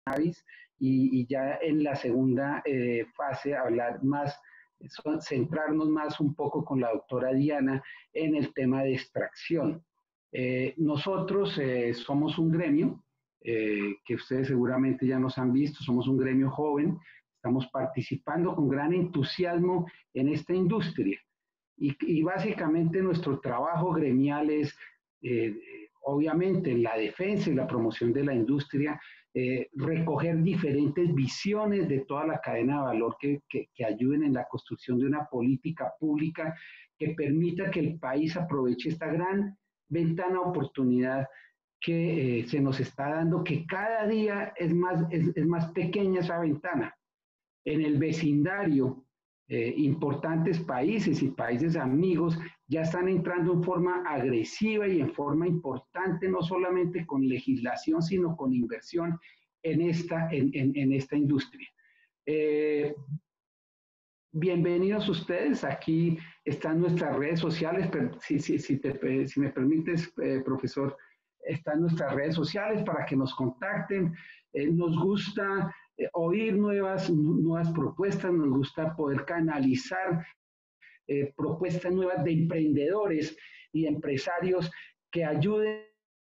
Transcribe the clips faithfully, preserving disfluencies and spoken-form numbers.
cannabis y, y ya en la segunda eh, fase hablar más, centrarnos más un poco con la doctora Diana en el tema de extracción. Eh, nosotros eh, somos un gremio eh, que ustedes seguramente ya nos han visto, somos un gremio joven, estamos participando con gran entusiasmo en esta industria. Y, y básicamente nuestro trabajo gremial es, eh, obviamente, la defensa y la promoción de la industria, eh, recoger diferentes visiones de toda la cadena de valor que, que, que ayuden en la construcción de una política pública que permita que el país aproveche esta gran ventana de oportunidad que eh, se nos está dando, que cada día es más, es, es más pequeña esa ventana. En el vecindario, eh, importantes países y países amigos ya están entrando en forma agresiva y en forma importante, no solamente con legislación, sino con inversión en esta, en, en, en esta industria. Eh, bienvenidos ustedes, aquí están nuestras redes sociales, pero si, si, si, te, si me permites, eh, profesor, están nuestras redes sociales para que nos contacten. Eh, nos gusta eh, oír nuevas, nuevas propuestas, nos gusta poder canalizar eh, propuestas nuevas de emprendedores y empresarios que ayuden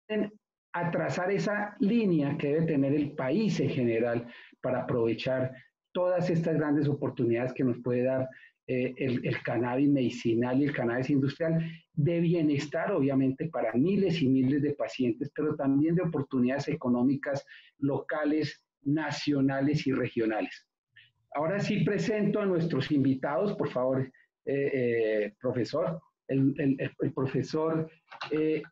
a trazar esa línea que debe tener el país en general para aprovechar todas estas grandes oportunidades que nos puede dar eh, el, el cannabis medicinal y el cannabis industrial, de bienestar, obviamente, para miles y miles de pacientes, pero también de oportunidades económicas locales, nacionales y regionales. Ahora sí presento a nuestros invitados, por favor, eh, eh, profesor. El, el, el profesor eh,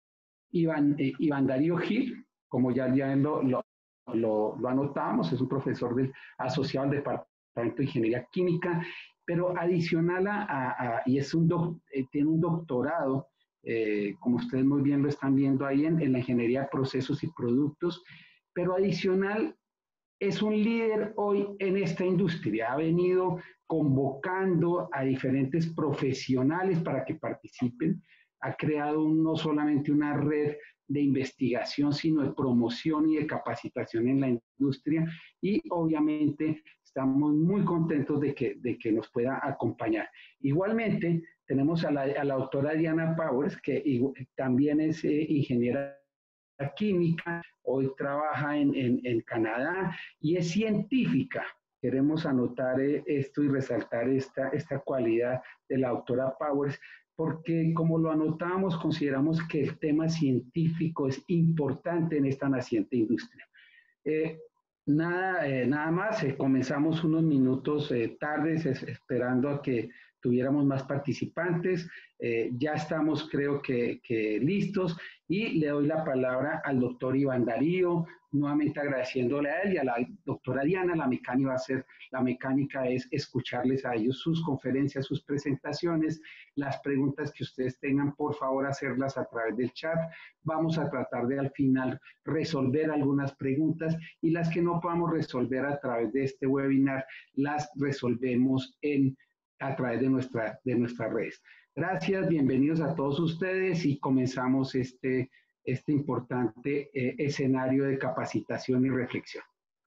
Iván, eh, Iván Darío Gil, como ya, ya lo, lo, lo, lo anotábamos, es un profesor del, asociado al Departamento de Ingeniería Química, pero adicional a, a, a y es un doc, eh, tiene un doctorado, eh, como ustedes muy bien lo están viendo ahí, en, en la Ingeniería de Procesos y Productos, pero adicional es un líder hoy en esta industria, ha venido convocando a diferentes profesionales para que participen, ha creado no solamente una red de investigación, sino de promoción y de capacitación en la industria y obviamente estamos muy contentos de que, de que nos pueda acompañar. Igualmente, tenemos a la, a la doctora Diana Powers, que también es eh, ingeniera química, hoy trabaja en, en, en Canadá y es científica. Queremos anotar esto y resaltar esta, esta cualidad de la doctora Powers, porque como lo anotamos, consideramos que el tema científico es importante en esta naciente industria. Eh, nada, eh, nada más, eh, comenzamos unos minutos eh, tardes es, esperando a que tuviéramos más participantes. Eh, ya estamos, creo que, que listos y le doy la palabra al doctor Iván Darío, nuevamente agradeciéndole a él y a la doctora Diana. La mecánica va a ser, la mecánica es escucharles a ellos sus conferencias, sus presentaciones, las preguntas que ustedes tengan, por favor, hacerlas a través del chat. Vamos a tratar de al final resolver algunas preguntas y las que no podamos resolver a través de este webinar, las resolvemos en, a través de, nuestra, de nuestras redes. Gracias, bienvenidos a todos ustedes y comenzamos este, este importante eh, escenario de capacitación y reflexión.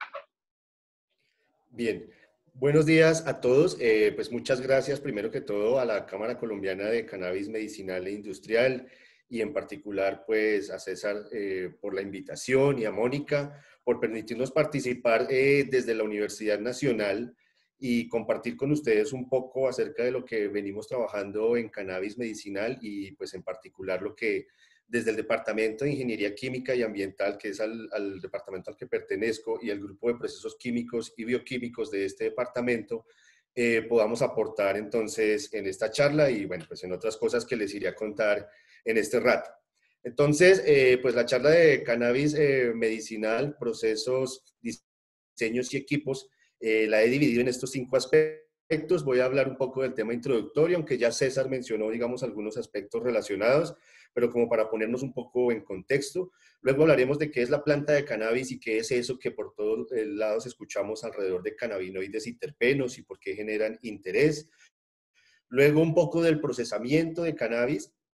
Bien, buenos días a todos. Eh, pues muchas gracias primero que todo a la Cámara Colombiana de Cannabis Medicinal e Industrial y en particular pues a César eh, por la invitación y a Mónica por permitirnos participar eh, desde la Universidad Nacional y compartir con ustedes un poco acerca de lo que venimos trabajando en cannabis medicinal y pues en particular lo que desde el Departamento de Ingeniería Química y Ambiental, que es al, al departamento al que pertenezco, y el grupo de procesos químicos y bioquímicos de este departamento, eh, podamos aportar entonces en esta charla y bueno, pues en otras cosas que les iré a contar en este rato. Entonces, eh, pues la charla de cannabis eh, medicinal, procesos, diseños y equipos, Eh, la he dividido en estos cinco aspectos. Voy a hablar un poco del tema introductorio, aunque ya César mencionó, digamos, algunos aspectos relacionados, pero como para ponernos un poco en contexto. Luego hablaremos de qué es la planta de cannabis y qué es eso que por todos lados escuchamos alrededor de cannabinoides y terpenos y por qué generan interés. Luego un poco del procesamiento de cannabis,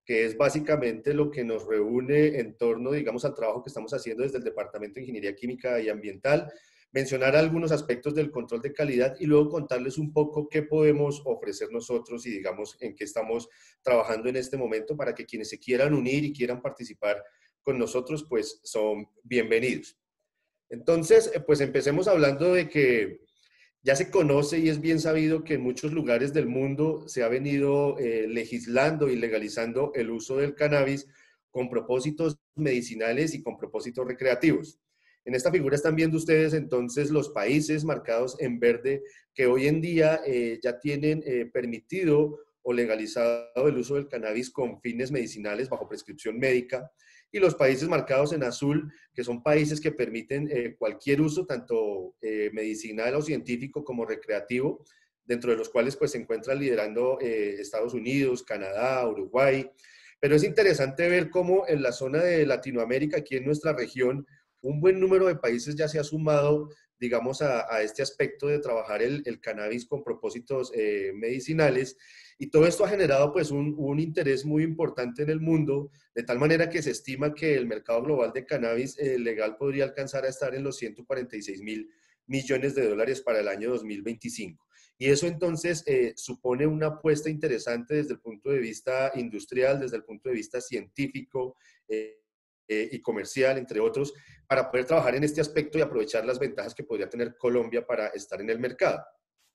que es básicamente lo que nos reúne en torno, digamos, al trabajo que estamos haciendo desde el Departamento de Ingeniería Química y Ambiental, mencionar algunos aspectos del control de calidad y luego contarles un poco qué podemos ofrecer nosotros y, digamos, en qué estamos trabajando en este momento para que quienes se quieran unir y quieran participar con nosotros, pues son bienvenidos. Entonces, pues empecemos hablando de que ya se conoce y es bien sabido que en muchos lugares del mundo se ha venido eh, legislando y legalizando el uso del cannabis con propósitos medicinales y con propósitos recreativos. En esta figura están viendo ustedes entonces los países marcados en verde que hoy en día eh, ya tienen eh, permitido o legalizado el uso del cannabis con fines medicinales bajo prescripción médica, y los países marcados en azul, que son países que permiten eh, cualquier uso, tanto eh, medicinal o científico como recreativo, dentro de los cuales pues se encuentran liderando eh, Estados Unidos, Canadá, Uruguay. Pero es interesante ver cómo en la zona de Latinoamérica, aquí en nuestra región, un buen número de países ya se ha sumado, digamos, a, a este aspecto de trabajar el, el cannabis con propósitos eh, medicinales. Y todo esto ha generado pues un, un interés muy importante en el mundo, de tal manera que se estima que el mercado global de cannabis eh, legal podría alcanzar a estar en los ciento cuarenta y seis mil millones de dólares para el año dos mil veinticinco. Y eso entonces eh, supone una apuesta interesante desde el punto de vista industrial, desde el punto de vista científico eh, eh, y comercial, entre otros, para poder trabajar en este aspecto y aprovechar las ventajas que podría tener Colombia para estar en el mercado.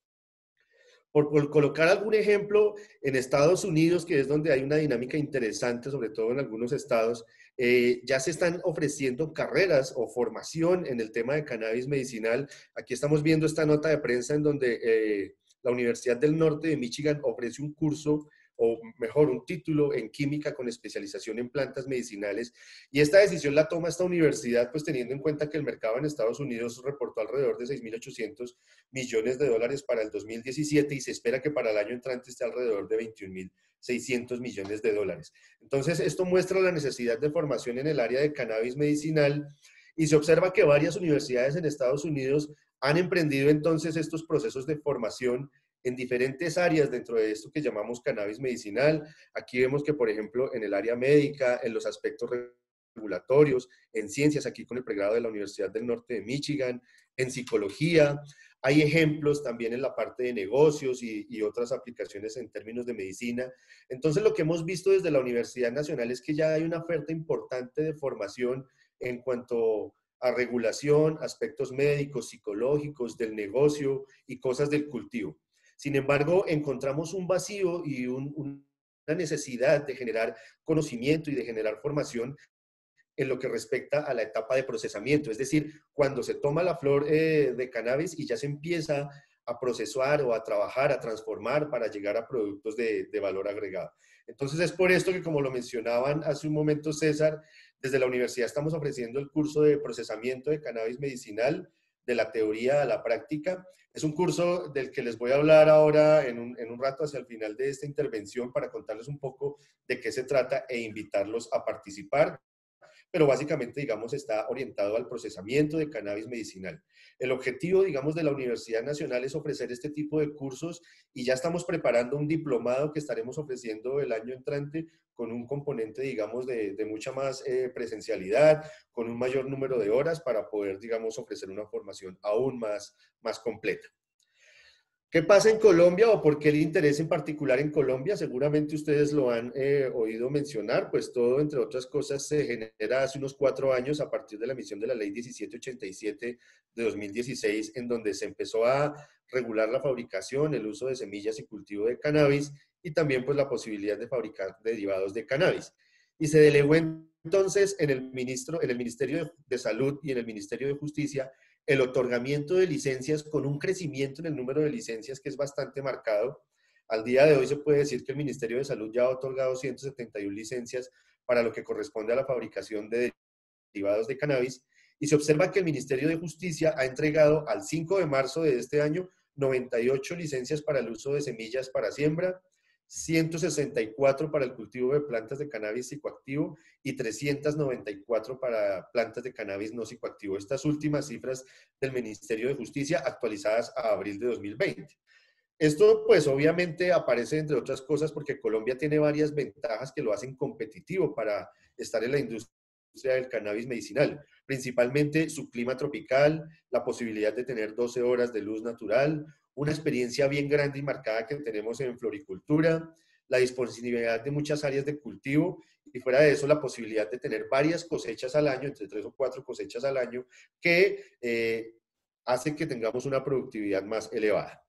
Por, por, colocar algún ejemplo, en Estados Unidos, que es donde hay una dinámica interesante, sobre todo en algunos estados, eh, ya se están ofreciendo carreras o formación en el tema de cannabis medicinal. Aquí estamos viendo esta nota de prensa en donde eh, la Universidad del Norte de Michigan ofrece un curso, o mejor, un título en química con especialización en plantas medicinales. Y esta decisión la toma esta universidad, pues teniendo en cuenta que el mercado en Estados Unidos reportó alrededor de seis mil ochocientos millones de dólares para el dos mil diecisiete y se espera que para el año entrante esté alrededor de veintiún mil seiscientos millones de dólares. Entonces, esto muestra la necesidad de formación en el área de cannabis medicinal y se observa que varias universidades en Estados Unidos han emprendido entonces estos procesos de formación en diferentes áreas dentro de esto que llamamos cannabis medicinal. Aquí vemos que, por ejemplo, en el área médica, en los aspectos regulatorios, en ciencias, aquí con el pregrado de la Universidad del Norte de Michigan, en psicología. Hay ejemplos también en la parte de negocios y, y otras aplicaciones en términos de medicina. Entonces, lo que hemos visto desde la Universidad Nacional es que ya hay una oferta importante de formación en cuanto a regulación, aspectos médicos, psicológicos, del negocio y cosas del cultivo. Sin embargo, encontramos un vacío y un, una necesidad de generar conocimiento y de generar formación en lo que respecta a la etapa de procesamiento, es decir, cuando se toma la flor eh, de cannabis y ya se empieza a procesar o a trabajar, a transformar para llegar a productos de, de valor agregado. Entonces es por esto que, como lo mencionaban hace un momento César, desde la universidad estamos ofreciendo el curso de procesamiento de cannabis medicinal, de la teoría a la práctica. Es un curso del que les voy a hablar ahora en un, en un rato hacia el final de esta intervención para contarles un poco de qué se trata e invitarlos a participar, pero básicamente, digamos, está orientado al procesamiento de cannabis medicinal. El objetivo, digamos, de la Universidad Nacional es ofrecer este tipo de cursos y ya estamos preparando un diplomado que estaremos ofreciendo el año entrante con un componente, digamos, de, de mucha más eh, presencialidad, con un mayor número de horas para poder, digamos, ofrecer una formación aún más, más completa. ¿Qué pasa en Colombia o por qué el interés en particular en Colombia? Seguramente ustedes lo han eh, oído mencionar, pues todo, entre otras cosas, se genera hace unos cuatro años a partir de la emisión de la Ley diecisiete ochenta y siete de dos mil dieciséis, en donde se empezó a regular la fabricación, el uso de semillas y cultivo de cannabis y también pues la posibilidad de fabricar derivados de cannabis. Y se delegó entonces en el, ministro, en el Ministerio de Salud y en el Ministerio de Justicia el otorgamiento de licencias con un crecimiento en el número de licencias que es bastante marcado. Al día de hoy se puede decir que el Ministerio de Salud ya ha otorgado ciento setenta y una licencias para lo que corresponde a la fabricación de derivados de cannabis, y se observa que el Ministerio de Justicia ha entregado al cinco de marzo de este año noventa y ocho licencias para el uso de semillas para siembra, ciento sesenta y cuatro para el cultivo de plantas de cannabis psicoactivo y trescientas noventa y cuatro para plantas de cannabis no psicoactivo. Estas últimas cifras del Ministerio de Justicia actualizadas a abril de dos mil veinte. Esto pues obviamente aparece entre otras cosas porque Colombia tiene varias ventajas que lo hacen competitivo para estar en la industria del cannabis medicinal, principalmente su clima tropical, la posibilidad de tener doce horas de luz natural, una experiencia bien grande y marcada que tenemos en floricultura, la disponibilidad de muchas áreas de cultivo y fuera de eso la posibilidad de tener varias cosechas al año, entre tres o cuatro cosechas al año, que eh, hace que tengamos una productividad más elevada.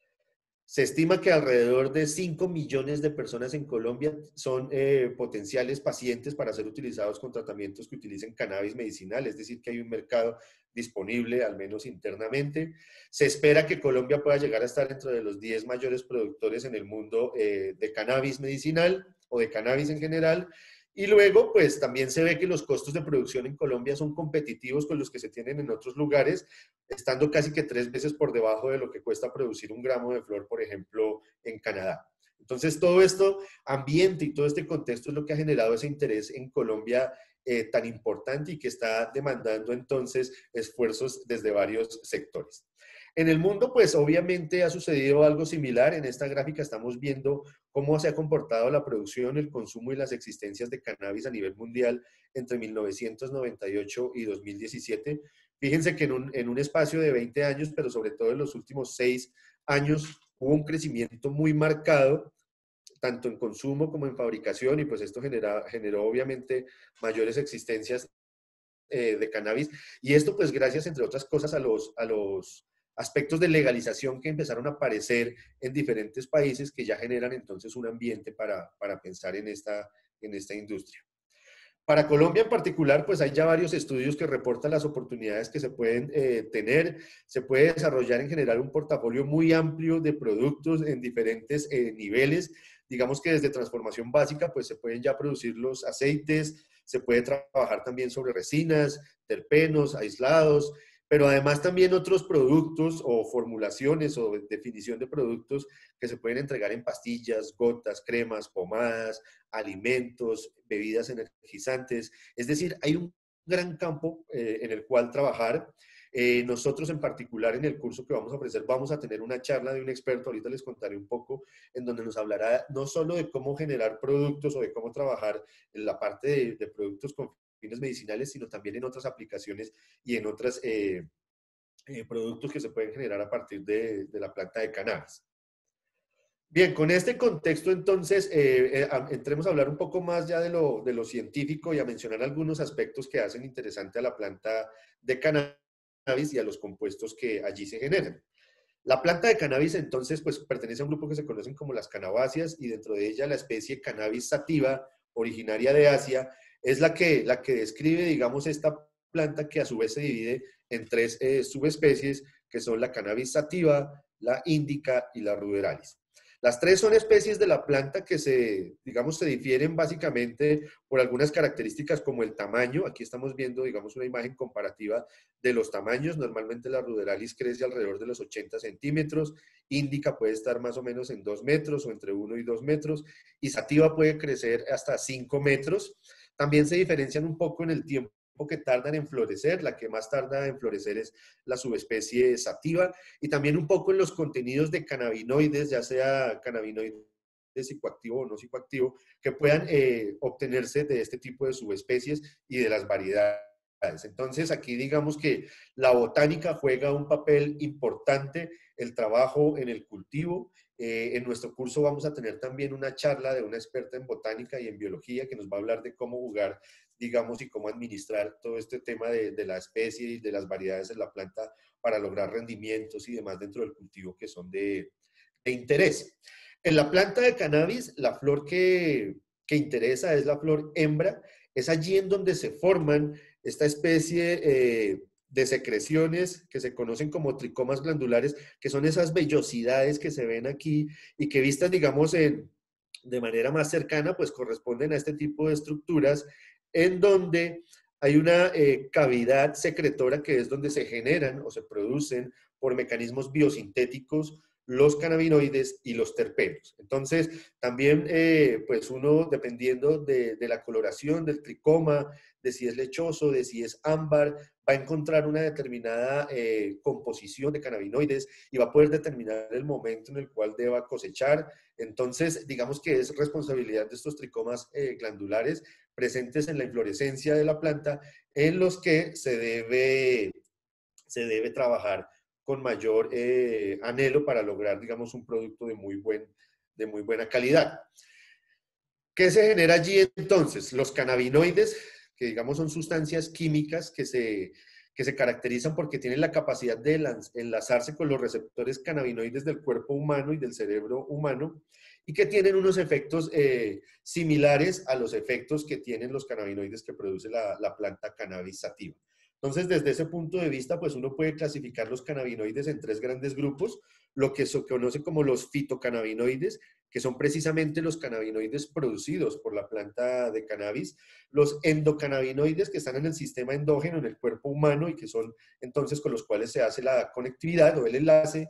Se estima que alrededor de cinco millones de personas en Colombia son eh, potenciales pacientes para ser utilizados con tratamientos que utilicen cannabis medicinal, es decir, que hay un mercado disponible, al menos internamente. Se espera que Colombia pueda llegar a estar entre los diez mayores productores en el mundo eh, de cannabis medicinal o de cannabis en general. Y luego, pues también se ve que los costos de producción en Colombia son competitivos con los que se tienen en otros lugares, estando casi que tres veces por debajo de lo que cuesta producir un gramo de flor, por ejemplo, en Canadá. Entonces, todo esto ambiente y todo este contexto es lo que ha generado ese interés en Colombia eh, tan importante y que está demandando entonces esfuerzos desde varios sectores. En el mundo, pues obviamente ha sucedido algo similar. En esta gráfica estamos viendo cómo se ha comportado la producción, el consumo y las existencias de cannabis a nivel mundial entre mil novecientos noventa y ocho y dos mil diecisiete. Fíjense que en un, en un espacio de veinte años, pero sobre todo en los últimos seis años, hubo un crecimiento muy marcado, tanto en consumo como en fabricación, y pues esto genera, generó obviamente mayores existencias eh, de cannabis. Y esto pues gracias, entre otras cosas, a los, a los aspectos de legalización que empezaron a aparecer en diferentes países que ya generan entonces un ambiente para, para pensar en esta, en esta industria. Para Colombia en particular, pues hay ya varios estudios que reportan las oportunidades que se pueden eh, tener. Se puede desarrollar en general un portafolio muy amplio de productos en diferentes eh, niveles. Digamos que desde transformación básica, pues se pueden ya producir los aceites, se puede trabajar también sobre resinas, terpenos, aislados, pero además también otros productos o formulaciones o definición de productos que se pueden entregar en pastillas, gotas, cremas, pomadas, alimentos, bebidas energizantes. Es decir, hay un gran campo eh, en el cual trabajar. Eh, nosotros en particular en el curso que vamos a ofrecer vamos a tener una charla de un experto, ahorita les contaré un poco, en donde nos hablará no solo de cómo generar productos o de cómo trabajar en la parte de, de productos con fines medicinales, sino también en otras aplicaciones y en otros eh, eh, productos que se pueden generar a partir de, de la planta de cannabis. Bien, con este contexto entonces eh, eh, entremos a hablar un poco más ya de lo, de lo científico y a mencionar algunos aspectos que hacen interesante a la planta de cannabis y a los compuestos que allí se generan. La planta de cannabis entonces pues pertenece a un grupo que se conocen como las canabáceas y dentro de ella la especie Cannabis sativa, originaria de Asia, es la que, la que describe, digamos, esta planta que a su vez se divide en tres eh, subespecies que son la Cannabis sativa, la indica y la ruderalis. Las tres son especies de la planta que se, digamos, se difieren básicamente por algunas características como el tamaño. Aquí estamos viendo, digamos, una imagen comparativa de los tamaños. Normalmente la ruderalis crece alrededor de los ochenta centímetros, indica puede estar más o menos en dos metros o entre uno y dos metros, y sativa puede crecer hasta cinco metros. También se diferencian un poco en el tiempo que tardan en florecer. La que más tarda en florecer es la subespecie sativa, y también un poco en los contenidos de cannabinoides, ya sea cannabinoides psicoactivo o no psicoactivo, que puedan eh, obtenerse de este tipo de subespecies y de las variedades. Entonces aquí digamos que la botánica juega un papel importante, el trabajo en el cultivo. Eh, en nuestro curso vamos a tener también una charla de una experta en botánica y en biología que nos va a hablar de cómo jugar, digamos, y cómo administrar todo este tema de, de la especie y de las variedades de la planta para lograr rendimientos y demás dentro del cultivo que son de, de interés. En la planta de cannabis, la flor que, que interesa es la flor hembra. Es allí en donde se forman esta especie eh, de secreciones que se conocen como tricomas glandulares, que son esas vellosidades que se ven aquí y que vistas, digamos, en, de manera más cercana, pues corresponden a este tipo de estructuras en donde hay una eh, cavidad secretora que es donde se generan o se producen por mecanismos biosintéticos los cannabinoides y los terpenos. Entonces, también, eh, pues uno, dependiendo de, de la coloración del tricoma, de si es lechoso, de si es ámbar, va a encontrar una determinada eh, composición de cannabinoides y va a poder determinar el momento en el cual deba cosechar. Entonces, digamos que es responsabilidad de estos tricomas eh, glandulares presentes en la inflorescencia de la planta, en los que se debe, se debe trabajar con mayor eh, anhelo para lograr, digamos, un producto de muy, buen, de muy buena calidad. ¿Qué se genera allí entonces? Los cannabinoides, que digamos son sustancias químicas que se, que se caracterizan porque tienen la capacidad de enlazarse con los receptores cannabinoides del cuerpo humano y del cerebro humano, y que tienen unos efectos eh, similares a los efectos que tienen los cannabinoides que produce la, la planta cannabis sativa. Entonces, desde ese punto de vista, pues uno puede clasificar los cannabinoides en tres grandes grupos, lo que se conoce como los fitocannabinoides, que son precisamente los cannabinoides producidos por la planta de cannabis, los endocannabinoides, que están en el sistema endógeno, en el cuerpo humano, y que son entonces con los cuales se hace la conectividad o el enlace,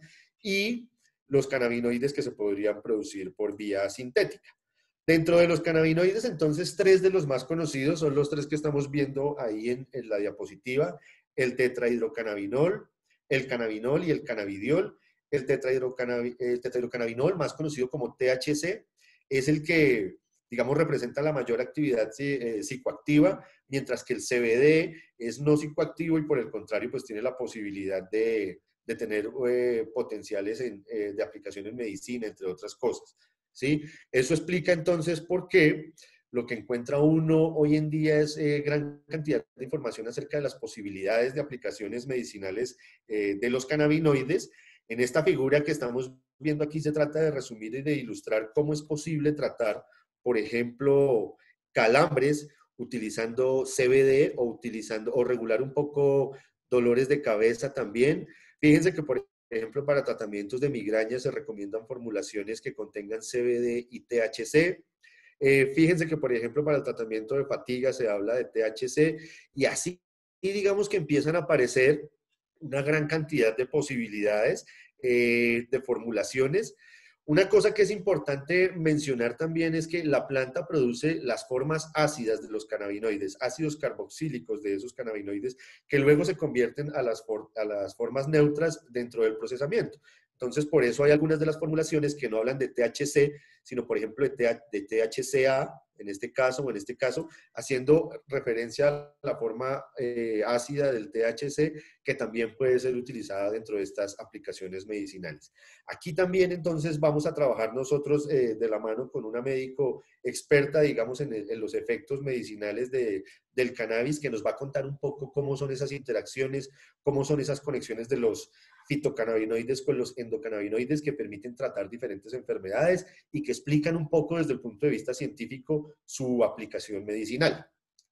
y los cannabinoides que se podrían producir por vía sintética. Dentro de los cannabinoides, entonces, tres de los más conocidos son los tres que estamos viendo ahí en, en la diapositiva: el tetrahidrocannabinol, el cannabinol y el cannabidiol. El, tetrahidrocannabi, el tetrahidrocannabinol, más conocido como T H C, es el que, digamos, representa la mayor actividad eh, psicoactiva, mientras que el C B D es no psicoactivo y por el contrario, pues tiene la posibilidad de, de tener eh, potenciales en, eh, de aplicación en medicina, entre otras cosas. ¿Sí? Eso explica entonces por qué lo que encuentra uno hoy en día es eh, gran cantidad de información acerca de las posibilidades de aplicaciones medicinales eh, de los cannabinoides. En esta figura que estamos viendo aquí se trata de resumir y de ilustrar cómo es posible tratar, por ejemplo, calambres utilizando C B D o utilizando o regular un poco dolores de cabeza también. Fíjense que, por ejemplo, para tratamientos de migraña se recomiendan formulaciones que contengan C B D y T H C. Eh, fíjense que, por ejemplo, para el tratamiento de fatiga se habla de T H C y así, y digamos que empiezan a aparecer una gran cantidad de posibilidades eh, de formulaciones. Una cosa que es importante mencionar también es que la planta produce las formas ácidas de los cannabinoides, ácidos carboxílicos de esos cannabinoides, que luego se convierten a las, for a las formas neutras dentro del procesamiento. Entonces, por eso hay algunas de las formulaciones que no hablan de T H C, sino, por ejemplo, de, de T H C A, en este caso, o en este caso, haciendo referencia a la forma eh, ácida del T H C, que también puede ser utilizada dentro de estas aplicaciones medicinales. Aquí también, entonces, vamos a trabajar nosotros eh, de la mano con una médico experta, digamos, en, el, en los efectos medicinales de, del cannabis, que nos va a contar un poco cómo son esas interacciones, cómo son esas conexiones de los fitocannabinoides con los endocannabinoides que permiten tratar diferentes enfermedades y que explican un poco desde el punto de vista científico su aplicación medicinal.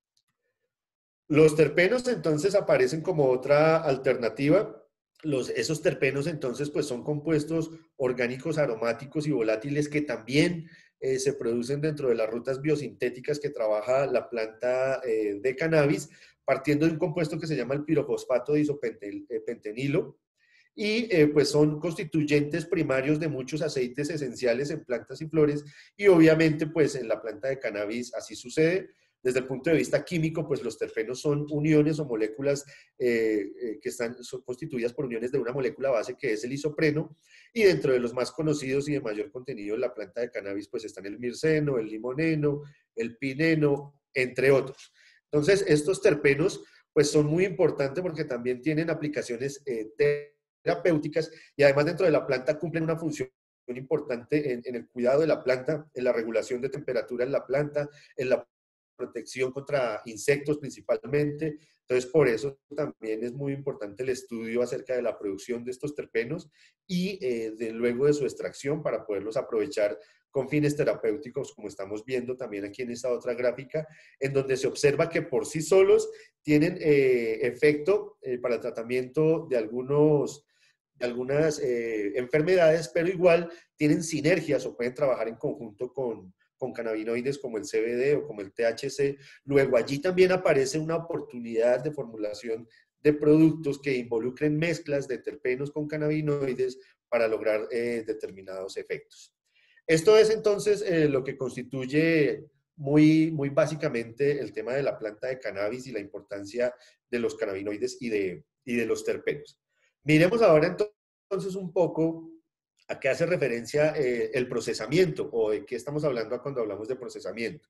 Los terpenos entonces aparecen como otra alternativa. Los, esos terpenos entonces pues son compuestos orgánicos aromáticos y volátiles que también eh, se producen dentro de las rutas biosintéticas que trabaja la planta eh, de cannabis, partiendo de un compuesto que se llama el pirofosfato de isopentenilo, y eh, pues son constituyentes primarios de muchos aceites esenciales en plantas y flores, y obviamente pues en la planta de cannabis así sucede. Desde el punto de vista químico, pues los terpenos son uniones o moléculas eh, eh, que están son constituidas por uniones de una molécula base que es el isopreno, y dentro de los más conocidos y de mayor contenido en la planta de cannabis pues están el mirceno, el limoneno, el pineno, entre otros. Entonces estos terpenos pues son muy importantes porque también tienen aplicaciones eh, terapéuticas y además dentro de la planta cumplen una función importante en, en el cuidado de la planta, en la regulación de temperatura en la planta, en la protección contra insectos principalmente. Entonces, por eso también es muy importante el estudio acerca de la producción de estos terpenos y eh, de, luego de su extracción para poderlos aprovechar con fines terapéuticos, como estamos viendo también aquí en esta otra gráfica, en donde se observa que por sí solos tienen eh, efecto eh, para el tratamiento de algunos de algunas eh, enfermedades, pero igual tienen sinergias o pueden trabajar en conjunto con, con cannabinoides como el C B D o como el T H C. Luego allí también aparece una oportunidad de formulación de productos que involucren mezclas de terpenos con cannabinoides para lograr eh, determinados efectos. Esto es entonces eh, lo que constituye muy, muy básicamente el tema de la planta de cannabis y la importancia de los cannabinoides y de, y de los terpenos. Miremos ahora entonces un poco a qué hace referencia eh, el procesamiento o de qué estamos hablando cuando hablamos de procesamiento.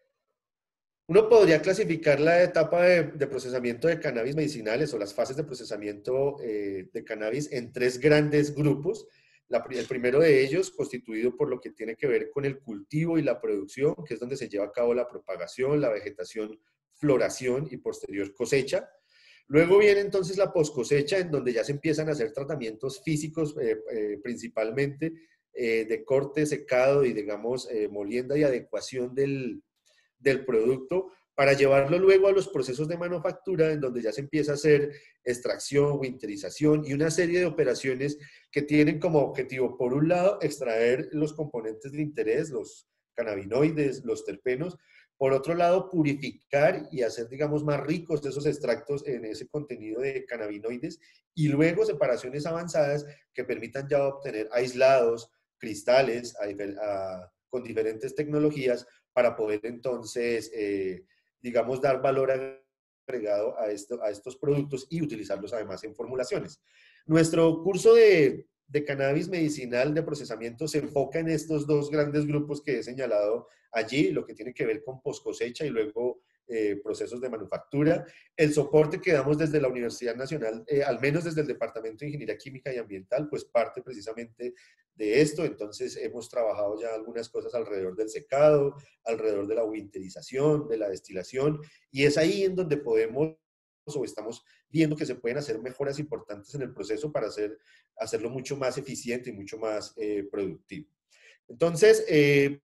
Uno podría clasificar la etapa de, de procesamiento de cannabis medicinales o las fases de procesamiento eh, de cannabis en tres grandes grupos. La, el primero de ellos, constituido por lo que tiene que ver con el cultivo y la producción, que es donde se lleva a cabo la propagación, la vegetación, floración y posterior cosecha. Luego viene entonces la poscosecha, en donde ya se empiezan a hacer tratamientos físicos, eh, eh, principalmente eh, de corte, secado y, digamos, eh, molienda y adecuación del, del producto, para llevarlo luego a los procesos de manufactura, en donde ya se empieza a hacer extracción, winterización y una serie de operaciones que tienen como objetivo, por un lado, extraer los componentes de interés, los cannabinoides, los terpenos; por otro lado, purificar y hacer, digamos, más ricos esos extractos en ese contenido de cannabinoides; y luego separaciones avanzadas que permitan ya obtener aislados, cristales a, a, con diferentes tecnologías para poder entonces, eh, digamos, dar valor agregado a, esto, a estos productos y utilizarlos además en formulaciones. Nuestro curso de, de cannabis medicinal de procesamiento se enfoca en estos dos grandes grupos que he señalado allí, lo que tiene que ver con post cosecha y luego eh, procesos de manufactura. El soporte que damos desde la Universidad Nacional, eh, al menos desde el Departamento de Ingeniería Química y Ambiental, pues parte precisamente de esto. Entonces hemos trabajado ya algunas cosas alrededor del secado, alrededor de la winterización, de la destilación, y es ahí en donde podemos o estamos viendo que se pueden hacer mejoras importantes en el proceso para hacer, hacerlo mucho más eficiente y mucho más eh, productivo. Entonces, eh,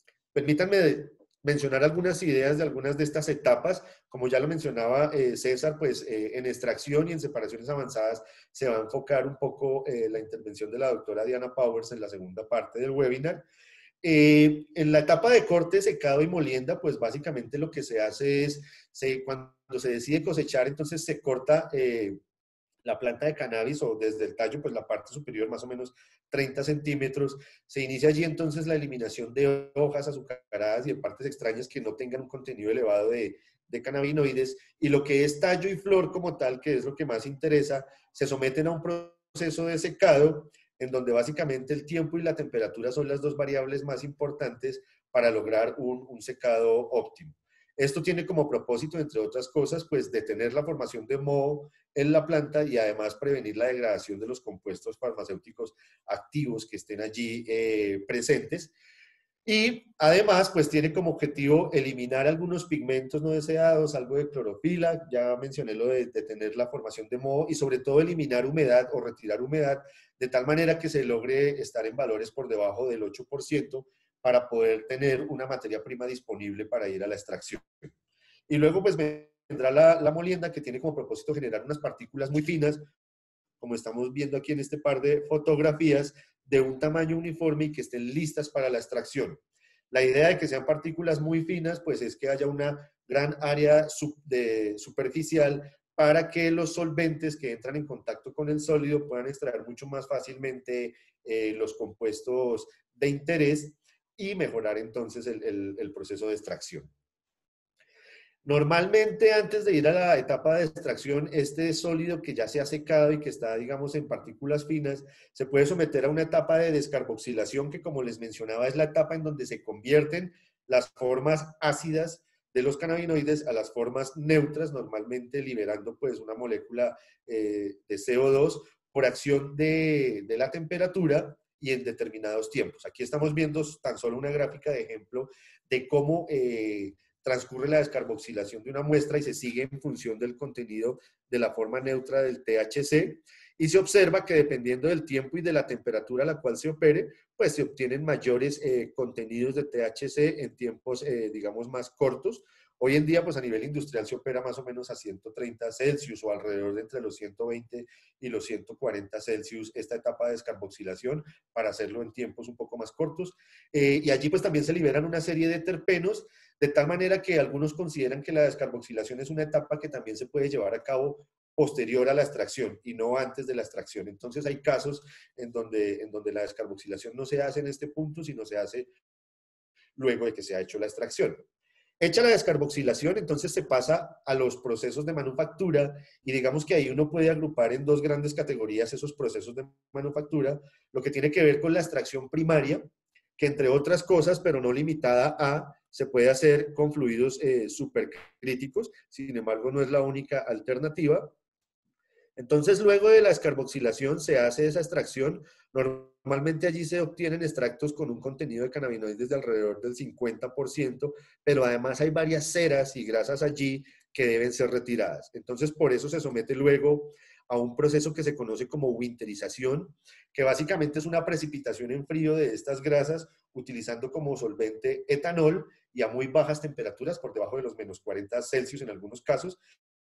permítanme mencionar algunas ideas de algunas de estas etapas. Como ya lo mencionaba eh, César, pues eh, en extracción y en separaciones avanzadas se va a enfocar un poco eh, la intervención de la doctora Diana Powers en la segunda parte del webinar. Eh, en la etapa de corte, secado y molienda, pues básicamente lo que se hace es, se, cuando se decide cosechar, entonces se corta eh, la planta de cannabis o desde el tallo, pues la parte superior más o menos treinta centímetros. Se inicia allí entonces la eliminación de hojas azucaradas y de partes extrañas que no tengan un contenido elevado de, de cannabinoides, y lo que es tallo y flor como tal, que es lo que más interesa, se someten a un proceso de secado, en donde básicamente el tiempo y la temperatura son las dos variables más importantes para lograr un, un secado óptimo. Esto tiene como propósito, entre otras cosas, pues detener la formación de moho en la planta y además prevenir la degradación de los compuestos farmacéuticos activos que estén allí eh, presentes. Y además, pues tiene como objetivo eliminar algunos pigmentos no deseados, algo de clorofila, ya mencioné lo de detener la formación de moho, y sobre todo eliminar humedad o retirar humedad, de tal manera que se logre estar en valores por debajo del ocho por ciento para poder tener una materia prima disponible para ir a la extracción. Y luego pues vendrá la, la molienda, que tiene como propósito generar unas partículas muy finas, como estamos viendo aquí en este par de fotografías, de un tamaño uniforme y que estén listas para la extracción. La idea de que sean partículas muy finas, pues es que haya una gran área sub de superficial para que los solventes que entran en contacto con el sólido puedan extraer mucho más fácilmente eh, los compuestos de interés y mejorar entonces el, el, el proceso de extracción. Normalmente, antes de ir a la etapa de extracción, este sólido que ya se ha secado y que está, digamos, en partículas finas, se puede someter a una etapa de descarboxilación que, como les mencionaba, es la etapa en donde se convierten las formas ácidas de los cannabinoides a las formas neutras, normalmente liberando pues una molécula eh, de C O dos por acción de, de la temperatura y en determinados tiempos. Aquí estamos viendo tan solo una gráfica de ejemplo de cómo eh, transcurre la descarboxilación de una muestra y se sigue en función del contenido de la forma neutra del T H C, y se observa que dependiendo del tiempo y de la temperatura a la cual se opere, pues se obtienen mayores eh, contenidos de T H C en tiempos, eh, digamos, más cortos. Hoy en día, pues a nivel industrial se opera más o menos a ciento treinta Celsius o alrededor de entre los ciento veinte y los ciento cuarenta Celsius esta etapa de descarboxilación, para hacerlo en tiempos un poco más cortos. Eh, y allí pues también se liberan una serie de terpenos, de tal manera que algunos consideran que la descarboxilación es una etapa que también se puede llevar a cabo posterior a la extracción y no antes de la extracción. Entonces hay casos en donde, en donde la descarboxilación no se hace en este punto, sino se hace luego de que se ha hecho la extracción. Hecha la descarboxilación, entonces se pasa a los procesos de manufactura y digamos que ahí uno puede agrupar en dos grandes categorías esos procesos de manufactura, lo que tiene que ver con la extracción primaria, que entre otras cosas, pero no limitada a, se puede hacer con fluidos eh, supercríticos, sin embargo no es la única alternativa. Entonces, luego de la descarboxilación se hace esa extracción. Normalmente allí se obtienen extractos con un contenido de cannabinoides de alrededor del cincuenta por ciento, pero además hay varias ceras y grasas allí que deben ser retiradas. Entonces, por eso se somete luego a un proceso que se conoce como winterización, que básicamente es una precipitación en frío de estas grasas utilizando como solvente etanol y a muy bajas temperaturas, por debajo de los menos cuarenta Celsius en algunos casos.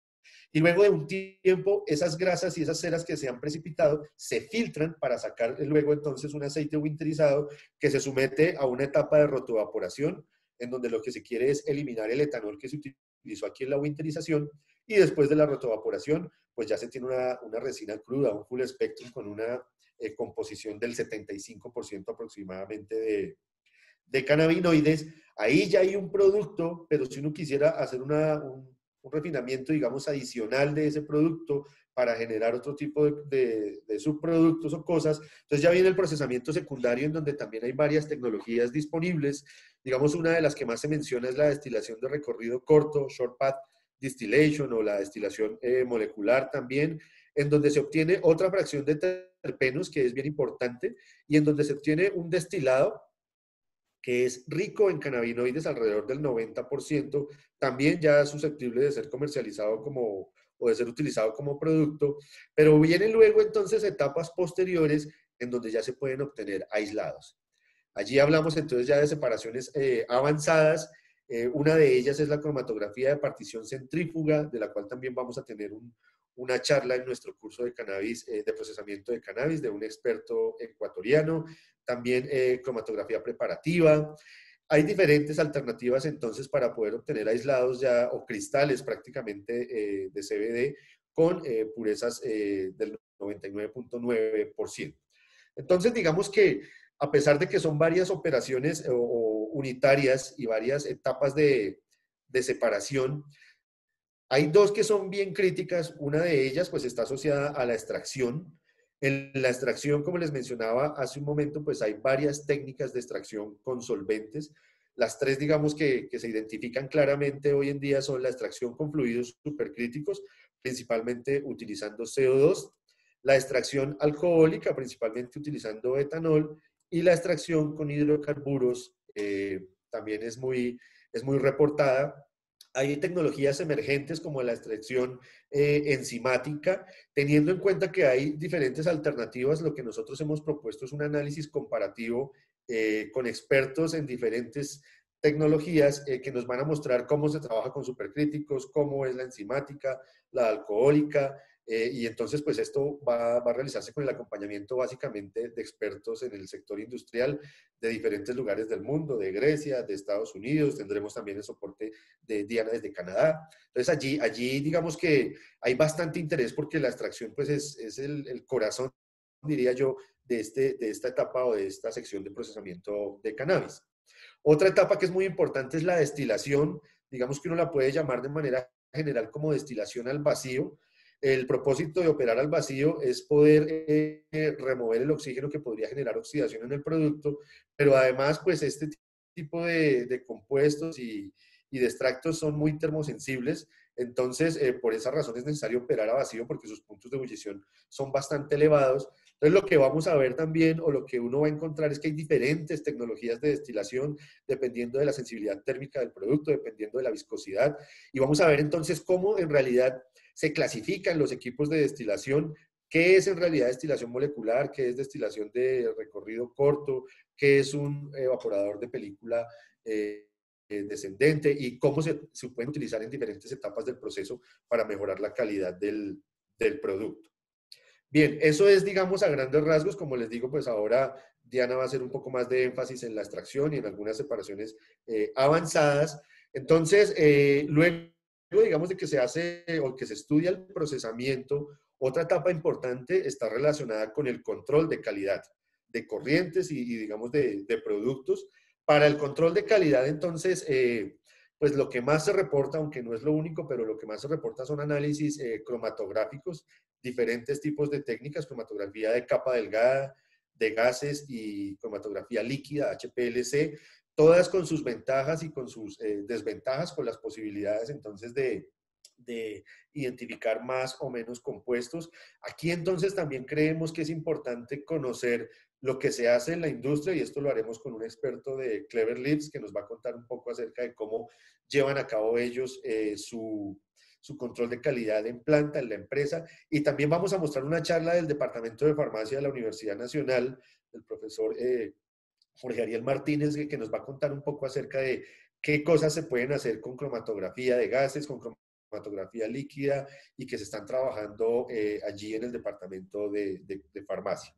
Y luego de un tiempo, esas grasas y esas ceras que se han precipitado se filtran para sacar luego entonces un aceite winterizado que se somete a una etapa de rotoevaporación, en donde lo que se quiere es eliminar el etanol que se utilizó aquí en la winterización, y después de la rotoevaporación, pues ya se tiene una, una resina cruda, un full spectrum con una eh, composición del setenta y cinco por ciento aproximadamente de, de cannabinoides. Ahí ya hay un producto, pero si uno quisiera hacer una, un, un refinamiento, digamos, adicional de ese producto para generar otro tipo de, de, de subproductos o cosas, entonces ya viene el procesamiento secundario, en donde también hay varias tecnologías disponibles. Digamos, una de las que más se menciona es la destilación de recorrido corto, short path distillation, o la destilación eh, molecular también, en donde se obtiene otra fracción de terpenos, que es bien importante, y en donde se obtiene un destilado que es rico en cannabinoides, alrededor del noventa por ciento, también ya susceptible de ser comercializado como, o de ser utilizado como producto, pero vienen luego entonces etapas posteriores en donde ya se pueden obtener aislados. Allí hablamos entonces ya de separaciones eh, avanzadas. Eh, una de ellas es la cromatografía de partición centrífuga, de la cual también vamos a tener un, una charla en nuestro curso de cannabis, eh, de procesamiento de cannabis, de un experto ecuatoriano. También eh, cromatografía preparativa. Hay diferentes alternativas entonces para poder obtener aislados ya o cristales prácticamente eh, de C B D con eh, purezas eh, del noventa y nueve punto nueve por ciento. Entonces, digamos que a pesar de que son varias operaciones o, o unitarias y varias etapas de, de separación, hay dos que son bien críticas. Una de ellas pues está asociada a la extracción. En la extracción, como les mencionaba hace un momento, pues hay varias técnicas de extracción con solventes. Las tres, digamos, que, que se identifican claramente hoy en día son la extracción con fluidos supercríticos, principalmente utilizando C O dos, la extracción alcohólica, principalmente utilizando etanol, y la extracción con hidrocarburos, eh, también es muy, es muy reportada. Hay tecnologías emergentes como la extracción eh, enzimática. Teniendo en cuenta que hay diferentes alternativas, lo que nosotros hemos propuesto es un análisis comparativo eh, con expertos en diferentes tecnologías eh, que nos van a mostrar cómo se trabaja con supercríticos, cómo es la enzimática, la alcohólica, eh, y entonces pues esto va, va a realizarse con el acompañamiento básicamente de expertos en el sector industrial de diferentes lugares del mundo, de Grecia, de Estados Unidos. Tendremos también el soporte de Diana desde Canadá. Entonces allí, allí digamos que hay bastante interés porque la extracción pues es, es el, el corazón, diría yo, de, este, de esta etapa o de esta sección de procesamiento de cannabis. Otra etapa que es muy importante es la destilación. Digamos que uno la puede llamar de manera general como destilación al vacío. El propósito de operar al vacío es poder eh, remover el oxígeno que podría generar oxidación en el producto, pero además pues este tipo de, de compuestos y, y de extractos son muy termosensibles. Entonces eh, por esa razón es necesario operar a vacío porque sus puntos de ebullición son bastante elevados. Entonces lo que vamos a ver también, o lo que uno va a encontrar, es que hay diferentes tecnologías de destilación dependiendo de la sensibilidad térmica del producto, dependiendo de la viscosidad, y vamos a ver entonces cómo en realidad se clasifican los equipos de destilación, qué es en realidad destilación molecular, qué es destilación de recorrido corto, qué es un evaporador de película eh, descendente, y cómo se, se pueden utilizar en diferentes etapas del proceso para mejorar la calidad del, del producto. Bien, eso es, digamos, a grandes rasgos. Como les digo, pues ahora Diana va a hacer un poco más de énfasis en la extracción y en algunas separaciones eh, avanzadas. Entonces, eh, luego digamos, de que se hace o que se estudia el procesamiento, otra etapa importante está relacionada con el control de calidad de corrientes y, y digamos, de, de productos. Para el control de calidad, entonces, eh, pues lo que más se reporta, aunque no es lo único, pero lo que más se reporta son análisis eh, cromatográficos, diferentes tipos de técnicas, cromatografía de capa delgada, de gases y cromatografía líquida, H P L C, todas con sus ventajas y con sus eh, desventajas, con las posibilidades entonces de, de identificar más o menos compuestos. Aquí entonces también creemos que es importante conocer lo que se hace en la industria, y esto lo haremos con un experto de Clever Leaps que nos va a contar un poco acerca de cómo llevan a cabo ellos eh, su, su control de calidad en planta, en la empresa. Y también vamos a mostrar una charla del Departamento de Farmacia de la Universidad Nacional, del profesor eh, Jorge Ariel Martínez, que, que nos va a contar un poco acerca de qué cosas se pueden hacer con cromatografía de gases, con cromatografía líquida, y que se están trabajando eh, allí en el Departamento de, de, de Farmacia.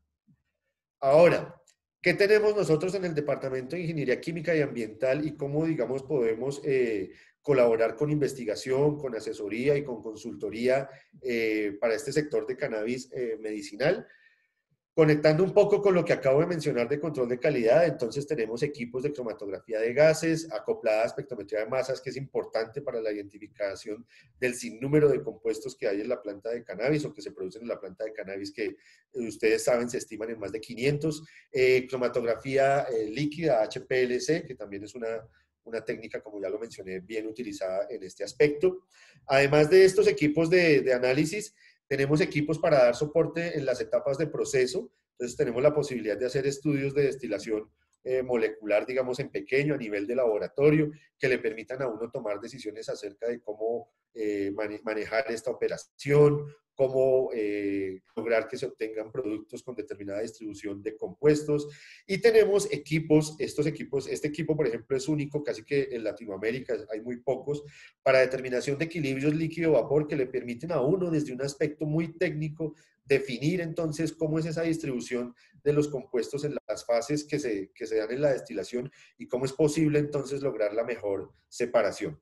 Ahora, ¿qué tenemos nosotros en el Departamento de Ingeniería Química y Ambiental y cómo, digamos, podemos eh, colaborar con investigación, con asesoría y con consultoría eh, para este sector de cannabis eh, medicinal? Conectando un poco con lo que acabo de mencionar de control de calidad, entonces tenemos equipos de cromatografía de gases, acoplada a espectrometría de masas, que es importante para la identificación del sinnúmero de compuestos que hay en la planta de cannabis o que se producen en la planta de cannabis, que eh, ustedes saben se estiman en más de quinientos. Eh, cromatografía eh, líquida, H P L C, que también es una, una técnica, como ya lo mencioné, bien utilizada en este aspecto. Además de estos equipos de, de análisis, tenemos equipos para dar soporte en las etapas de proceso. Entonces tenemos la posibilidad de hacer estudios de destilación eh, molecular, digamos, en pequeño, a nivel de laboratorio, que le permitan a uno tomar decisiones acerca de cómo eh, mane manejar esta operación, cómo eh, lograr que se obtengan productos con determinada distribución de compuestos. Y tenemos equipos, estos equipos, este equipo, por ejemplo, es único, casi que en Latinoamérica hay muy pocos, para determinación de equilibrios líquido-vapor, que le permiten a uno, desde un aspecto muy técnico, definir entonces cómo es esa distribución de los compuestos en las fases que se, que se dan en la destilación y cómo es posible entonces lograr la mejor separación.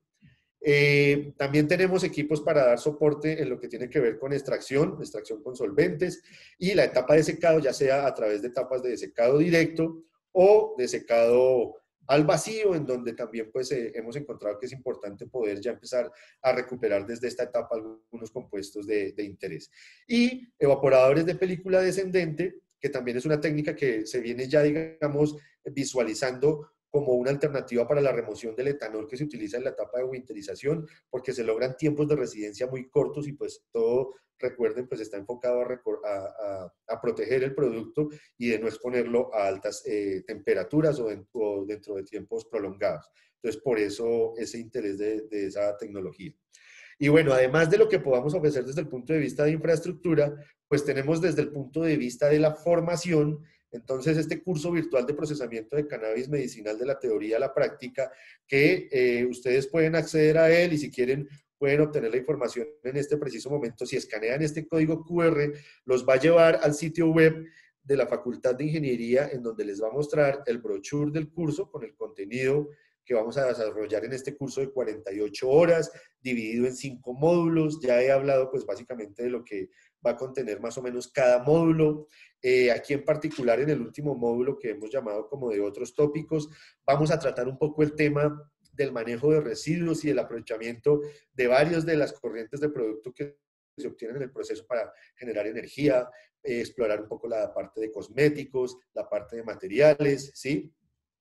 Eh, también tenemos equipos para dar soporte en lo que tiene que ver con extracción, extracción con solventes, y la etapa de secado, ya sea a través de etapas de secado directo o de secado al vacío, en donde también pues eh, hemos encontrado que es importante poder ya empezar a recuperar desde esta etapa algunos compuestos de, de interés. Y evaporadores de película descendente, que también es una técnica que se viene ya, digamos, visualizando como una alternativa para la remoción del etanol que se utiliza en la etapa de winterización, porque se logran tiempos de residencia muy cortos y pues todo, recuerden, pues está enfocado a, a, a, a proteger el producto y de no exponerlo a altas eh, temperaturas o, en, o dentro de tiempos prolongados. Entonces, por eso ese interés de, de esa tecnología. Y bueno, además de lo que podamos ofrecer desde el punto de vista de infraestructura, pues tenemos desde el punto de vista de la formación. Entonces, este curso virtual de procesamiento de cannabis medicinal, de la teoría a la práctica, que eh, ustedes pueden acceder a él y si quieren pueden obtener la información en este preciso momento. Si escanean este código Q R, los va a llevar al sitio web de la Facultad de Ingeniería, en donde les va a mostrar el brochure del curso con el contenido que vamos a desarrollar en este curso de cuarenta y ocho horas, dividido en cinco módulos. Ya he hablado pues básicamente de lo que va a contener más o menos cada módulo. Eh, aquí en particular en el último módulo que hemos llamado como de otros tópicos, vamos a tratar un poco el tema del manejo de residuos y el aprovechamiento de varias de las corrientes de producto que se obtienen en el proceso para generar energía, eh, explorar un poco la parte de cosméticos, la parte de materiales, ¿sí?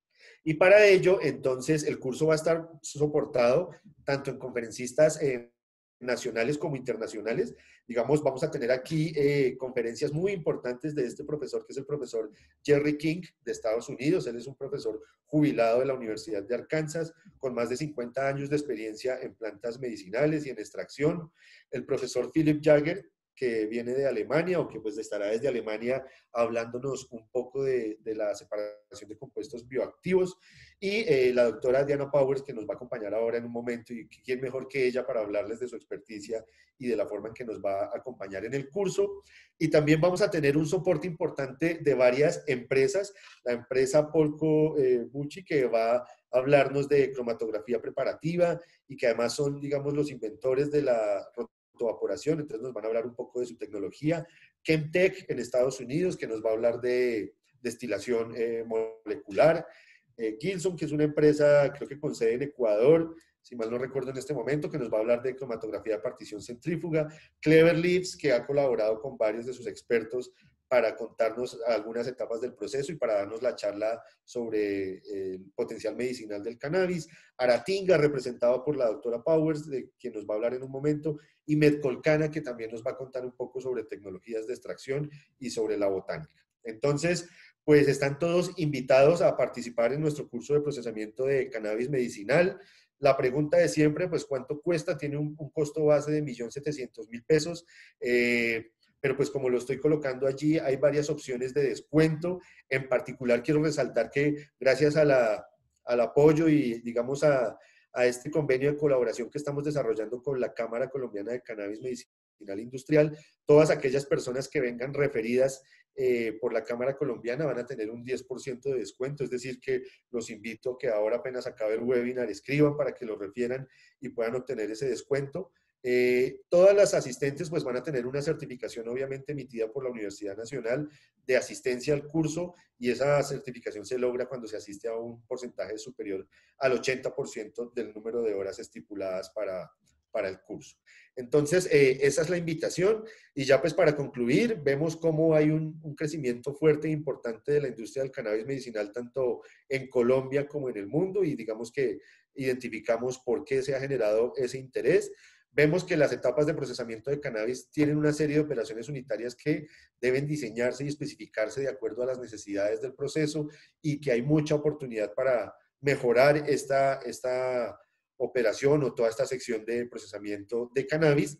Y para ello, entonces, el curso va a estar soportado tanto en conferencistas eh, nacionales como internacionales. Digamos, vamos a tener aquí eh, conferencias muy importantes de este profesor, que es el profesor Jerry King de Estados Unidos. Él es un profesor jubilado de la Universidad de Arkansas, con más de cincuenta años de experiencia en plantas medicinales y en extracción. El profesor Philip Jagger, que viene de Alemania o que pues estará desde Alemania hablándonos un poco de, de la separación de compuestos bioactivos, y eh, la doctora Diana Powers, que nos va a acompañar ahora en un momento, y quién mejor que ella para hablarles de su experticia y de la forma en que nos va a acompañar en el curso. Y también vamos a tener un soporte importante de varias empresas, la empresa Polco eh, Bucci, que va a hablarnos de cromatografía preparativa y que además son, digamos, los inventores de la rotovaporación, entonces nos van a hablar un poco de su tecnología. Chemtech en Estados Unidos, que nos va a hablar de destilación eh, molecular. Eh, Gilson, que es una empresa, creo que con sede en Ecuador, si mal no recuerdo en este momento, que nos va a hablar de cromatografía de partición centrífuga. Clever Leaves, que ha colaborado con varios de sus expertos para contarnos algunas etapas del proceso y para darnos la charla sobre el potencial medicinal del cannabis. Aratinga, representado por la doctora Powers, de quien nos va a hablar en un momento, y Medcolcana, que también nos va a contar un poco sobre tecnologías de extracción y sobre la botánica. Entonces, pues están todos invitados a participar en nuestro curso de procesamiento de cannabis medicinal. La pregunta de siempre, pues, ¿cuánto cuesta? Tiene un, un costo base de un millón setecientos mil pesos. Eh, pero pues como lo estoy colocando allí, hay varias opciones de descuento. En particular, quiero resaltar que gracias a la, al apoyo y, digamos, a, a este convenio de colaboración que estamos desarrollando con la Cámara Colombiana de Cannabis Medicinal Industrial, todas aquellas personas que vengan referidas eh, por la Cámara Colombiana van a tener un diez por ciento de descuento, es decir, que los invito a que ahora apenas acabe el webinar, escriban para que lo refieran y puedan obtener ese descuento. Eh, todas las asistentes pues van a tener una certificación obviamente emitida por la Universidad Nacional de asistencia al curso, y esa certificación se logra cuando se asiste a un porcentaje superior al ochenta por ciento del número de horas estipuladas para, para el curso. Entonces, eh, esa es la invitación, y ya pues para concluir, vemos cómo hay un, un crecimiento fuerte e importante de la industria del cannabis medicinal, tanto en Colombia como en el mundo, y digamos que identificamos por qué se ha generado ese interés. Vemos que las etapas de procesamiento de cannabis tienen una serie de operaciones unitarias que deben diseñarse y especificarse de acuerdo a las necesidades del proceso, y que hay mucha oportunidad para mejorar esta, esta operación o toda esta sección de procesamiento de cannabis.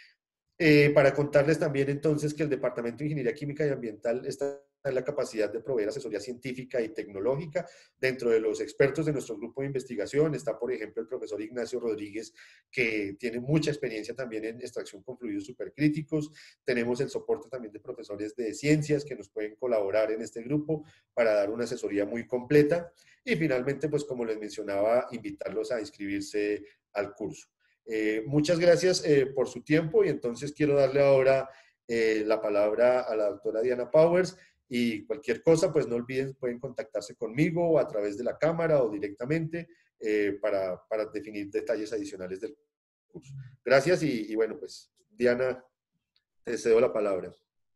Eh, para contarles también entonces que el Departamento de Ingeniería Química y Ambiental está en la capacidad de proveer asesoría científica y tecnológica. Dentro de los expertos de nuestro grupo de investigación está, por ejemplo, el profesor Ignacio Rodríguez, que tiene mucha experiencia también en extracción con fluidos supercríticos. Tenemos el soporte también de profesores de ciencias que nos pueden colaborar en este grupo para dar una asesoría muy completa. Y finalmente, pues como les mencionaba, invitarlos a inscribirse al curso. Eh, muchas gracias eh, por su tiempo, y entonces quiero darle ahora eh, la palabra a la doctora Diana Powers, y cualquier cosa, pues no olviden, pueden contactarse conmigo o a través de la cámara o directamente eh, para, para definir detalles adicionales del curso. Gracias y, y bueno, pues Diana, te cedo la palabra.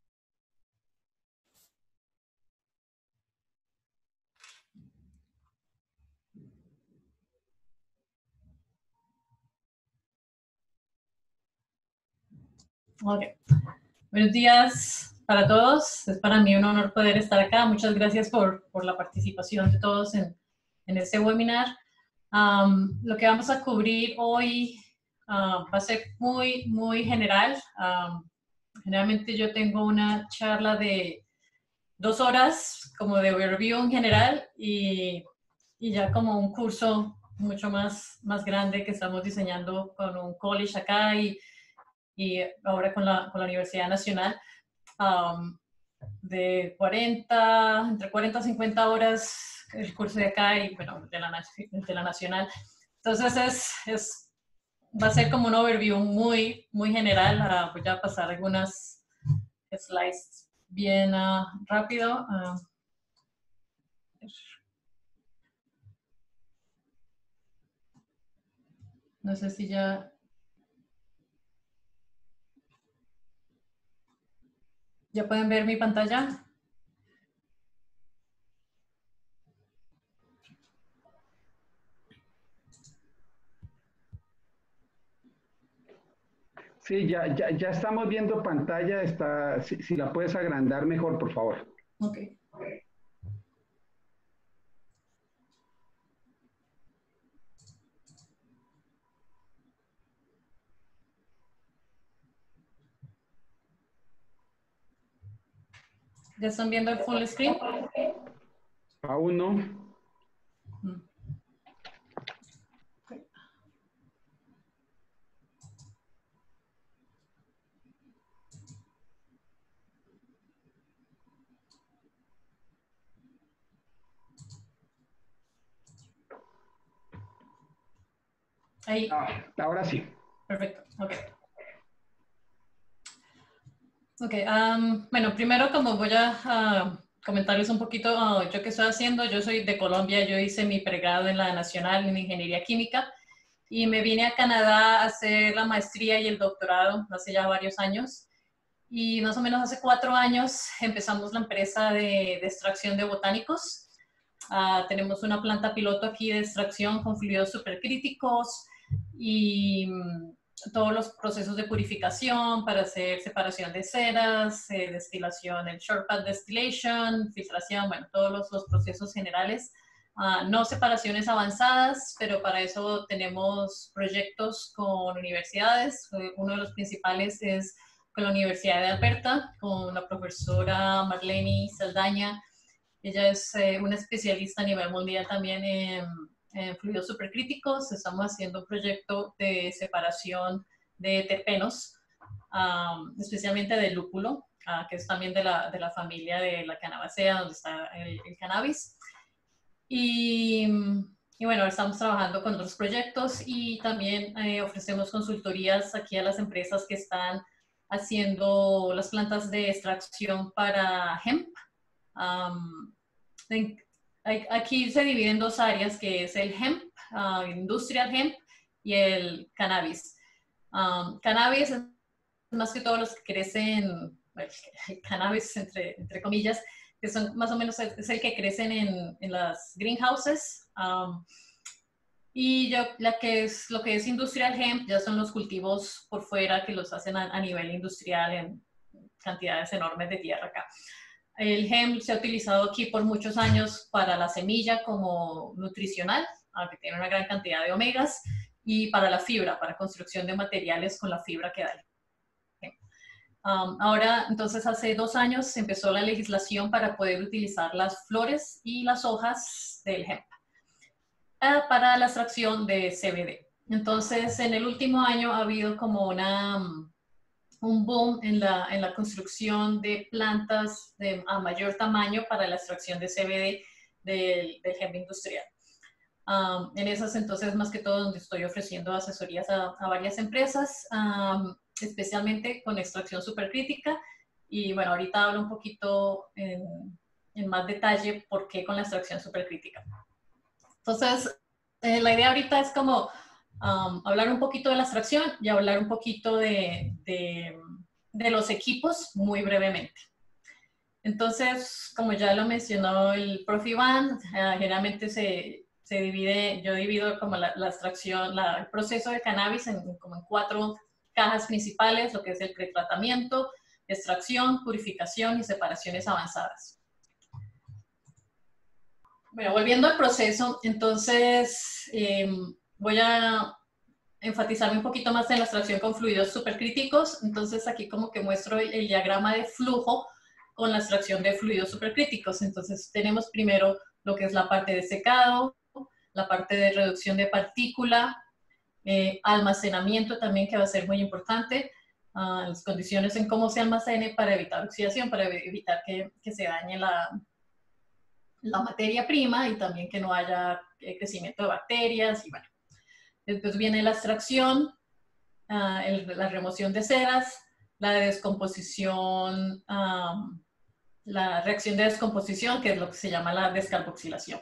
Okay. Buenos días para todos. Es para mí un honor poder estar acá. Muchas gracias por, por la participación de todos en, en este webinar. Um, lo que vamos a cubrir hoy uh, va a ser muy, muy general. Um, generalmente yo tengo una charla de dos horas como de overview en general, y, y ya como un curso mucho más, más grande que estamos diseñando con un college acá y y ahora con la, con la Universidad Nacional, um, de cuarenta, entre cuarenta a cincuenta horas el curso de acá y bueno, de la, de la Nacional. Entonces es, es, va a ser como un overview muy, muy general. Uh, voy a pasar algunas slides bien uh, rápido. Uh, no sé si ya... ¿Ya pueden ver mi pantalla? Sí, ya, ya, ya estamos viendo pantalla. Está, si, si la puedes agrandar mejor, por favor. Ok. ¿Ya están viendo el full screen? Aún no. Mm. Ahí. Ah, ahora sí. Perfecto. Ok. Ok. Um, bueno, primero como voy a uh, comentarles un poquito uh, yo qué estoy haciendo. Yo soy de Colombia. Yo hice mi pregrado en la Nacional en Ingeniería Química y me vine a Canadá a hacer la maestría y el doctorado hace ya varios años. Y más o menos hace cuatro años empezamos la empresa de, de extracción de botánicos. Uh, tenemos una planta piloto aquí de extracción con fluidos supercríticos y um, todos los procesos de purificación para hacer separación de ceras, eh, destilación, el short path distillation, filtración, bueno, todos los, los procesos generales. Uh, no separaciones avanzadas, pero para eso tenemos proyectos con universidades. Uno de los principales es con la Universidad de Alberta, con la profesora Marlene Saldaña. Ella es eh, una especialista a nivel mundial también en, en fluidos supercríticos. Estamos haciendo un proyecto de separación de terpenos, um, especialmente del lúpulo, uh, que es también de la, de la familia de la Cannabacea, donde está el, el cannabis. Y, y bueno, estamos trabajando con otros proyectos y también eh, ofrecemos consultorías aquí a las empresas que están haciendo las plantas de extracción para hemp. Um, en, aquí se divide en dos áreas, que es el hemp, uh, industrial hemp, y el cannabis. Um, cannabis es más que todos los que crecen, bueno, el cannabis entre, entre comillas, que son más o menos, es el que crecen en, en las greenhouses. Um, y yo, la que es, lo que es industrial hemp ya son los cultivos por fuera que los hacen a, a nivel industrial en cantidades enormes de tierra acá. El hemp se ha utilizado aquí por muchos años para la semilla como nutricional, que tiene una gran cantidad de omegas, y para la fibra, para construcción de materiales con la fibra que da el hemp. Um, ahora, entonces, hace dos años empezó la legislación para poder utilizar las flores y las hojas del hemp uh, para la extracción de C B D. Entonces, en el último año ha habido como una... Um, un boom en la, en la construcción de plantas de, a mayor tamaño para la extracción de C B D del, del hemp industrial. Um, en esas entonces, más que todo, donde estoy ofreciendo asesorías a, a varias empresas, um, especialmente con extracción supercrítica. Y bueno, ahorita hablo un poquito en, en más detalle por qué con la extracción supercrítica. Entonces, eh, la idea ahorita es como Um, hablar un poquito de la extracción y hablar un poquito de, de, de los equipos muy brevemente. Entonces, como ya lo mencionó el profe Iván, uh, generalmente se, se divide, yo divido como la, la extracción, la, el proceso de cannabis en, como en cuatro cajas principales, lo que es el pretratamiento, extracción, purificación y separaciones avanzadas. Bueno, volviendo al proceso, entonces... Eh, voy a enfatizarme un poquito más en la extracción con fluidos supercríticos. Entonces aquí como que muestro el, el diagrama de flujo con la extracción de fluidos supercríticos. Entonces tenemos primero lo que es la parte de secado, la parte de reducción de partícula, eh, almacenamiento también, que va a ser muy importante, uh, las condiciones en cómo se almacene para evitar oxidación, para evitar que, que se dañe la, la materia prima y también que no haya eh, crecimiento de bacterias y bueno. Después viene la extracción, uh, el, la remoción de ceras, la descomposición, um, la reacción de descomposición, que es lo que se llama la descarboxilación.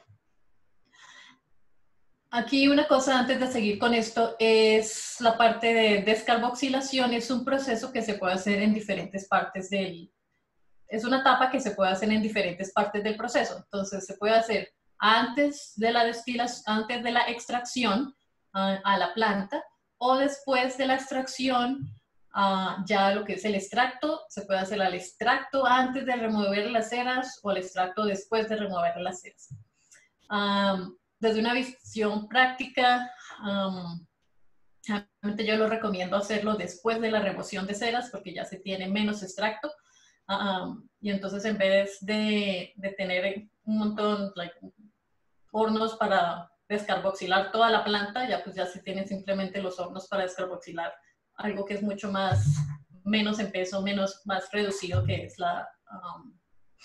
Aquí una cosa antes de seguir con esto es la parte de descarboxilación. Es un proceso que se puede hacer en diferentes partes del... Es una etapa que se puede hacer en diferentes partes del proceso. Entonces se puede hacer antes de la destilación, antes de la extracción, a la planta, o después de la extracción, uh, ya lo que es el extracto, se puede hacer el extracto antes de remover las ceras o el extracto después de remover las ceras. Um, desde una visión práctica, um, realmente yo lo recomiendo hacerlo después de la remoción de ceras porque ya se tiene menos extracto, Um, y entonces en vez de, de tener un montón, like, hornos para descarboxilar toda la planta, ya pues ya se tienen simplemente los hornos para descarboxilar algo que es mucho más, menos en peso, menos, más reducido, que es la, um,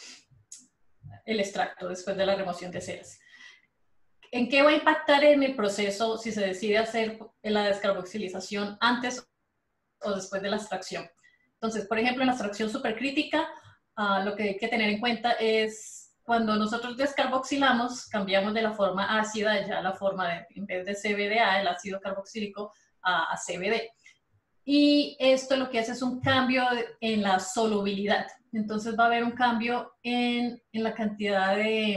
el extracto después de la remoción de ceras. ¿En qué va a impactar en el proceso si se decide hacer la descarboxilización antes o después de la extracción? Entonces, por ejemplo, en la extracción supercrítica, uh, lo que hay que tener en cuenta es cuando nosotros descarboxilamos, cambiamos de la forma ácida ya a la forma de, en vez de C B D A, el ácido carboxílico, a, a C B D. Y esto lo que hace es un cambio en la solubilidad. Entonces va a haber un cambio en, en la cantidad de,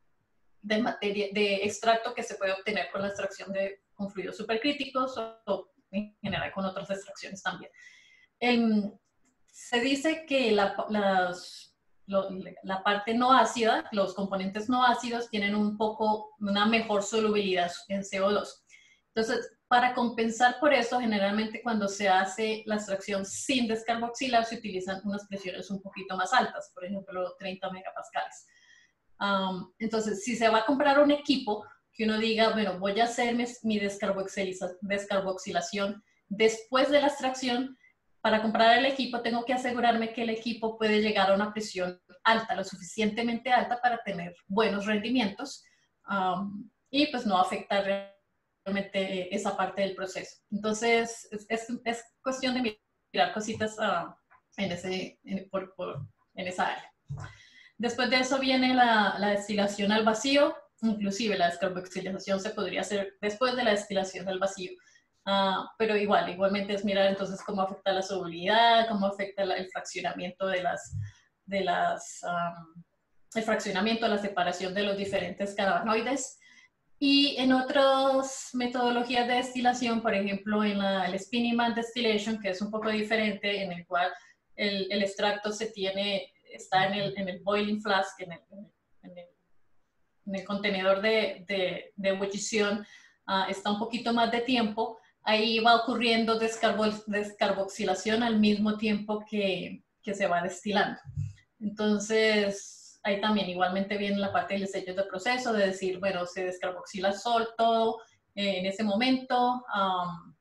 de materia, de extracto que se puede obtener con la extracción de con fluidos supercríticos o, o en general con otras extracciones también. El, se dice que la, las, lo, la parte no ácida, los componentes no ácidos tienen un poco, una mejor solubilidad en C O dos. Entonces, para compensar por eso, generalmente cuando se hace la extracción sin descarboxilar, se utilizan unas presiones un poquito más altas, por ejemplo, treinta megapascales. Um, entonces, si se va a comprar un equipo que uno diga, bueno, voy a hacer mi, mi descarboxilación después de la extracción, para comprar el equipo tengo que asegurarme que el equipo puede llegar a una presión alta, lo suficientemente alta para tener buenos rendimientos um, y pues no afectar realmente esa parte del proceso. Entonces, es, es, es cuestión de mirar cositas uh, en, ese, en, por, por, en esa área. Después de eso viene la, la destilación al vacío, inclusive la descarboxilización se podría hacer después de la destilación al vacío. Uh, pero igual, igualmente es mirar entonces cómo afecta la solubilidad, cómo afecta la, el fraccionamiento de las, de las um, el fraccionamiento, la separación de los diferentes cannabinoides. Y en otras metodologías de destilación, por ejemplo, en la, el spinning band distillation, que es un poco diferente, en el cual el, el extracto se tiene, está en el, en el boiling flask, en el, en el, en el contenedor de, de, de ebullición, uh, está un poquito más de tiempo. Ahí va ocurriendo descarbo, descarboxilación al mismo tiempo que, que se va destilando. Entonces, ahí también igualmente viene la parte del diseño de proceso, de decir, bueno, se descarboxila sol, todo eh, en ese momento, um,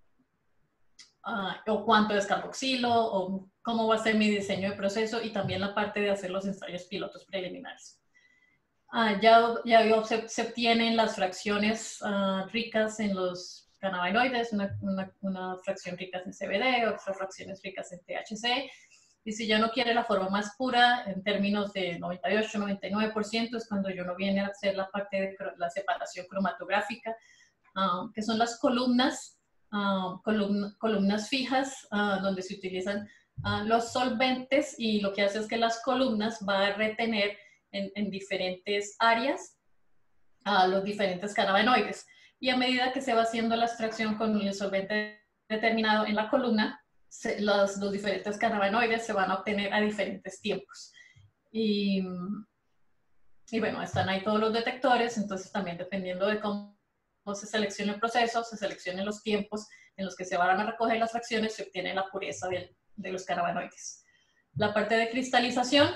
uh, o cuánto descarboxilo, o cómo va a ser mi diseño de proceso, y también la parte de hacer los ensayos pilotos preliminares. Uh, ya, ya se, se obtienen las fracciones uh, ricas en los cannabinoides, una, una, una fracción rica en C B D, otras fracciones ricas en T H C, y si ya no quiere la forma más pura, en términos de noventa y ocho a noventa y nueve por ciento, es cuando yo no viene a hacer la parte de la separación cromatográfica, uh, que son las columnas, uh, column, columnas fijas, uh, donde se utilizan uh, los solventes, y lo que hace es que las columnas van a retener en, en diferentes áreas uh, los diferentes cannabinoides. Y a medida que se va haciendo la extracción con el solvente determinado en la columna, se, los, los diferentes cannabinoides se van a obtener a diferentes tiempos. Y, y bueno, están ahí todos los detectores, entonces también dependiendo de cómo se selecciona el proceso, se seleccionen los tiempos en los que se van a recoger las fracciones, se obtiene la pureza de, de los cannabinoides. La parte de cristalización,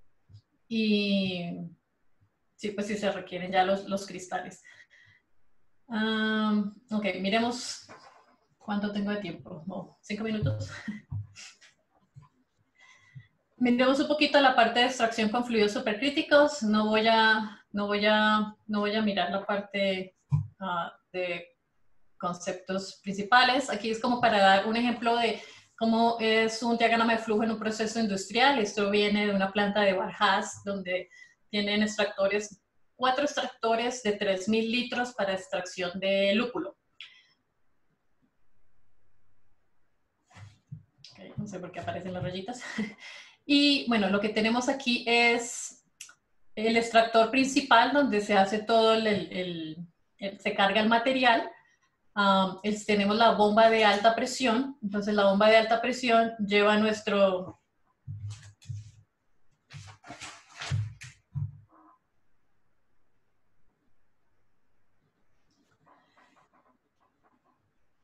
y sí, pues sí se requieren ya los, los cristales. Um, ok, miremos cuánto tengo de tiempo. No, cinco minutos. Miremos un poquito la parte de extracción con fluidos supercríticos. No voy a, no voy a, no voy a mirar la parte uh, de conceptos principales. Aquí es como para dar un ejemplo de cómo es un diagrama de flujo en un proceso industrial. Esto viene de una planta de Barajas, donde tienen extractores, cuatro extractores de tres mil litros para extracción de lúpulo. Okay, no sé por qué aparecen las rayitas. Y bueno, lo que tenemos aquí es el extractor principal, donde se hace todo el, el, el se carga el material. Um, el, tenemos la bomba de alta presión. Entonces la bomba de alta presión lleva nuestro...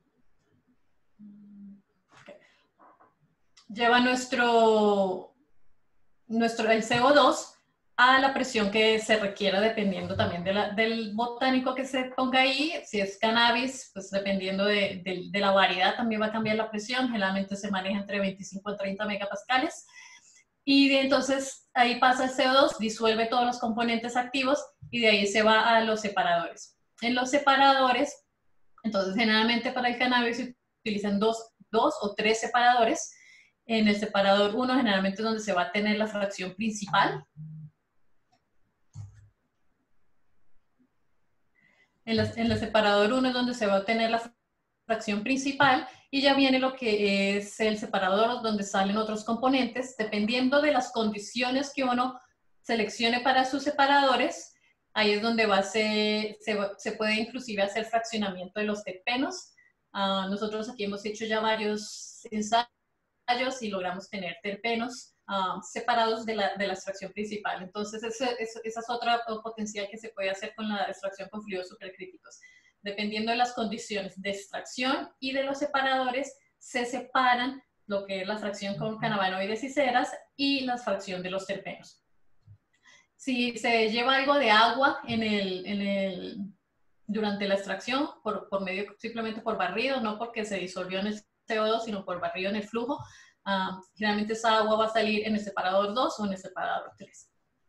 Okay. Lleva nuestro... nuestro, el C O dos a la presión que se requiera dependiendo también de la, del botánico que se ponga ahí. Si es cannabis, pues dependiendo de, de, de la variedad también va a cambiar la presión. Generalmente se maneja entre veinticinco a treinta megapascales. Y de, entonces ahí pasa el C O dos, disuelve todos los componentes activos y de ahí se va a los separadores. En los separadores, entonces generalmente para el cannabis se utilizan dos, dos o tres separadores. En el separador uno generalmente es donde se va a tener la fracción principal. En, la, en el separador uno es donde se va a obtener la fracción principal y ya viene lo que es el separador donde salen otros componentes. Dependiendo de las condiciones que uno seleccione para sus separadores, ahí es donde va a ser, se, se puede inclusive hacer fraccionamiento de los terpenos. Uh, nosotros aquí hemos hecho ya varios ensayos y logramos tener terpenos Uh, separados de la, de la extracción principal. Entonces, ese, ese, esa es otra potencial que se puede hacer con la extracción con fluidos supercríticos. Dependiendo de las condiciones de extracción y de los separadores, se separan lo que es la fracción con cannabinoides y ceras y la fracción de los terpenos. Si se lleva algo de agua en el, en el, durante la extracción, por, por medio, simplemente por barrido, no porque se disolvió en el C O dos, sino por barrido en el flujo, Uh, generalmente esa agua va a salir en el separador dos o en el separador tres.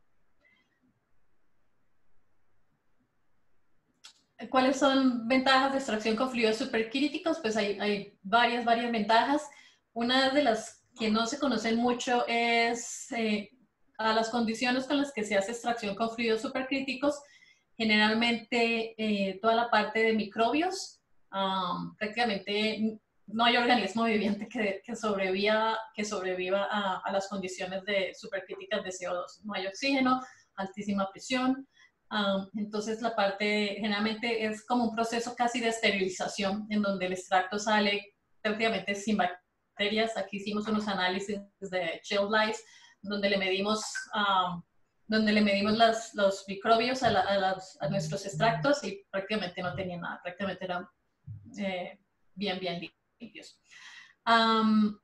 ¿Cuáles son ventajas de extracción con fluidos supercríticos? Pues hay, hay varias, varias ventajas. Una de las que no se conocen mucho es eh, a las condiciones con las que se hace extracción con fluidos supercríticos. Generalmente eh, toda la parte de microbios, um, prácticamente no hay organismo viviente que, que sobreviva, que sobreviva a, a las condiciones de supercríticas de C O dos. No hay oxígeno, altísima presión. Um, entonces la parte generalmente es como un proceso casi de esterilización en donde el extracto sale prácticamente sin bacterias. Aquí hicimos unos análisis de chill life donde le medimos, um, donde le medimos las, los microbios a, la, a, las, a nuestros extractos y prácticamente no tenían nada, prácticamente eran eh, bien, bien limpios. limpios. Um,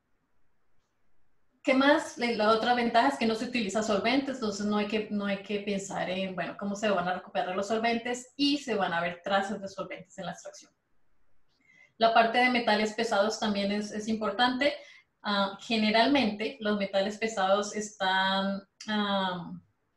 ¿Qué más? La otra ventaja es que no se utiliza solventes, entonces no hay que, no hay que pensar en, bueno, cómo se van a recuperar los solventes y se van a ver trazas de solventes en la extracción. La parte de metales pesados también es, es importante. Uh, generalmente los metales pesados están, um,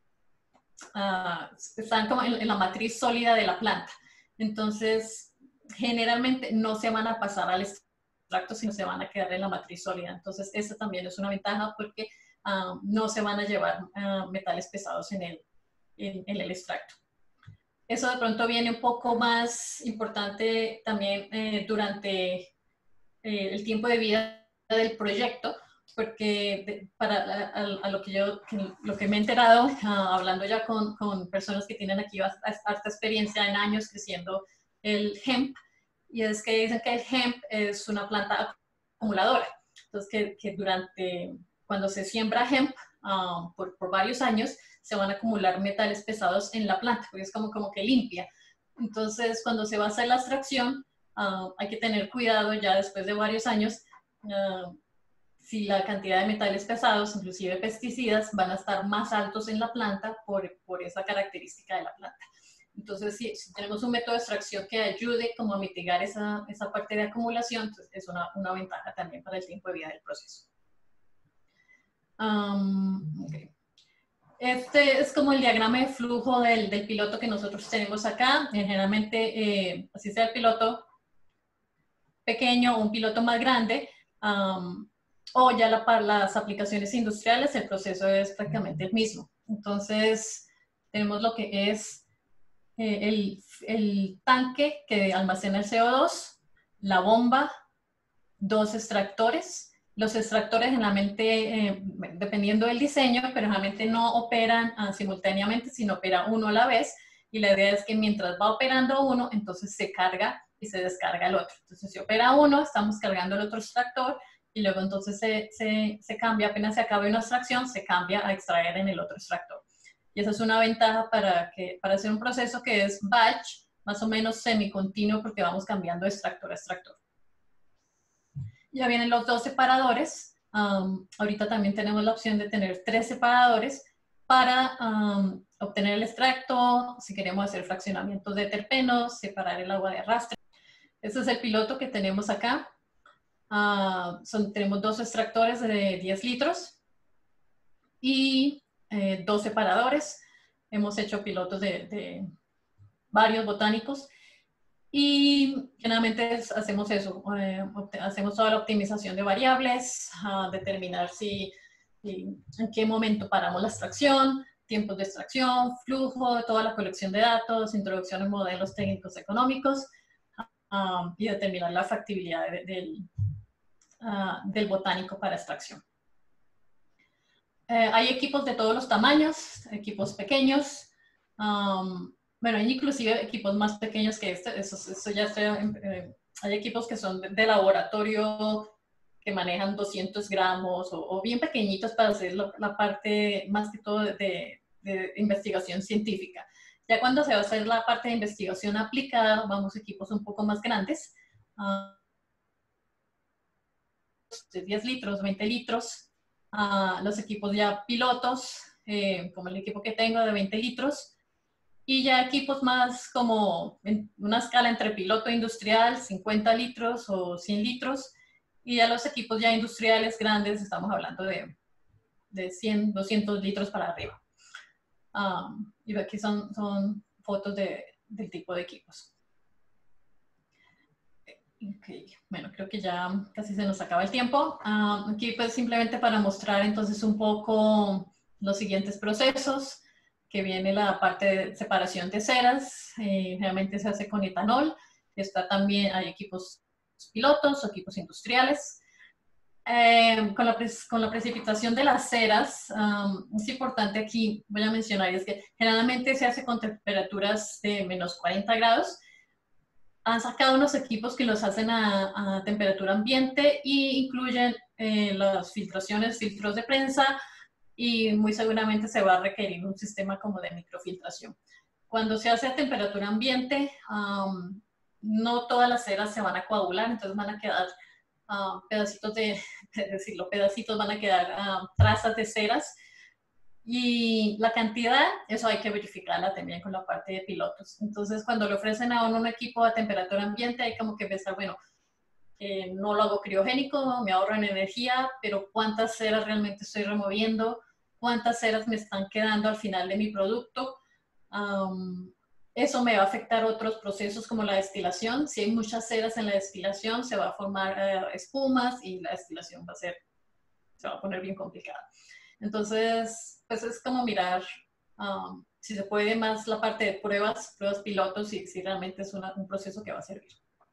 uh, están como en, en la matriz sólida de la planta. Entonces, generalmente no se van a pasar al extracto, sino se van a quedar en la matriz sólida. Entonces, esta también es una ventaja porque uh, no se van a llevar uh, metales pesados en el, en, en el extracto. Eso de pronto viene un poco más importante también eh, durante eh, el tiempo de vida del proyecto, porque de, para a, a, a lo que yo lo que me he enterado, uh, hablando ya con, con personas que tienen aquí harta experiencia en años creciendo el hemp, y es que dicen que el hemp es una planta acumuladora. Entonces, que, que durante, cuando se siembra hemp um, por, por varios años, se van a acumular metales pesados en la planta, porque es como, como que limpia. Entonces, cuando se va a hacer la extracción, uh, hay que tener cuidado ya después de varios años, uh, si la cantidad de metales pesados, inclusive pesticidas, van a estar más altos en la planta por, por esa característica de la planta. Entonces, si, si tenemos un método de extracción que ayude como a mitigar esa, esa parte de acumulación, entonces es una, una ventaja también para el tiempo de vida del proceso. Um, okay. Este es como el diagrama de flujo del, del piloto que nosotros tenemos acá. Eh, generalmente, eh, así sea el piloto pequeño o un piloto más grande, um, o ya la, para las aplicaciones industriales, el proceso es prácticamente el mismo. Entonces, tenemos lo que es Eh, el, el tanque que almacena el C O dos, la bomba, dos extractores. Los extractores generalmente, eh, dependiendo del diseño, pero generalmente no operan uh, simultáneamente, sino opera uno a la vez. Y la idea es que mientras va operando uno, entonces se carga y se descarga el otro. Entonces, si opera uno, estamos cargando el otro extractor y luego entonces se, se, se cambia, apenas se acabe una extracción, se cambia a extraer en el otro extractor. Y esa es una ventaja para, que, para hacer un proceso que es batch, más o menos semicontinuo, porque vamos cambiando de extractor a extractor. Ya vienen los dos separadores. Um, ahorita también tenemos la opción de tener tres separadores para um, obtener el extracto, si queremos hacer fraccionamientos de terpenos, separar el agua de arrastre. Este es el piloto que tenemos acá. Uh, son, tenemos dos extractores de diez litros y eh, dos separadores. Hemos hecho pilotos de, de varios botánicos y generalmente es, hacemos eso, eh, hacemos toda la optimización de variables, uh, determinar si, si, en qué momento paramos la extracción, tiempos de extracción, flujo, toda la colección de datos, introducción en modelos técnicos económicos uh, y determinar la factibilidad de, de, uh, del botánico para extracción. Eh, hay equipos de todos los tamaños, equipos pequeños, um, bueno, hay inclusive equipos más pequeños que este, eso, eso ya estoy, eh, hay equipos que son de, de laboratorio que manejan doscientos gramos o, o bien pequeñitos para hacer lo, la parte más que todo de, de, de investigación científica. Ya cuando se va a hacer la parte de investigación aplicada, vamos a equipos un poco más grandes, uh, de diez litros, veinte litros, uh, los equipos ya pilotos, eh, como el equipo que tengo de veinte litros, y ya equipos más como en una escala entre piloto industrial, cincuenta litros o cien litros, y ya los equipos ya industriales grandes, estamos hablando de, de cien, doscientos litros para arriba. Um, y aquí son, son fotos de, del tipo de equipos. Okay. Bueno, creo que ya casi se nos acaba el tiempo. Um, aquí pues simplemente para mostrar entonces un poco los siguientes procesos, que viene la parte de separación de ceras, eh, realmente se hace con etanol, está también, hay equipos pilotos o equipos industriales. Eh, con, la con la precipitación de las ceras, um, es importante aquí, voy a mencionar, es que generalmente se hace con temperaturas de menos cuarenta grados. Han sacado unos equipos que los hacen a, a temperatura ambiente y incluyen eh, las filtraciones, filtros de prensa, y muy seguramente se va a requerir un sistema como de microfiltración. Cuando se hace a temperatura ambiente, um, no todas las ceras se van a coagular, entonces van a quedar uh, pedacitos de, es decirlo, pedacitos van a quedar uh, trazas de ceras, y la cantidad, eso hay que verificarla también con la parte de pilotos. Entonces, cuando le ofrecen a uno un equipo a temperatura ambiente, hay como que pensar, bueno, eh, no lo hago criogénico, me ahorro en energía, pero ¿cuántas ceras realmente estoy removiendo? ¿Cuántas ceras me están quedando al final de mi producto? Um, eso me va a afectar otros procesos como la destilación. Si hay muchas ceras en la destilación, se va a formar uh, espumas y la destilación va a ser, se va a poner bien complicada. Entonces, pues es como mirar um, si se puede más la parte de pruebas, pruebas pilotos, y si realmente es una, un proceso que va a servir.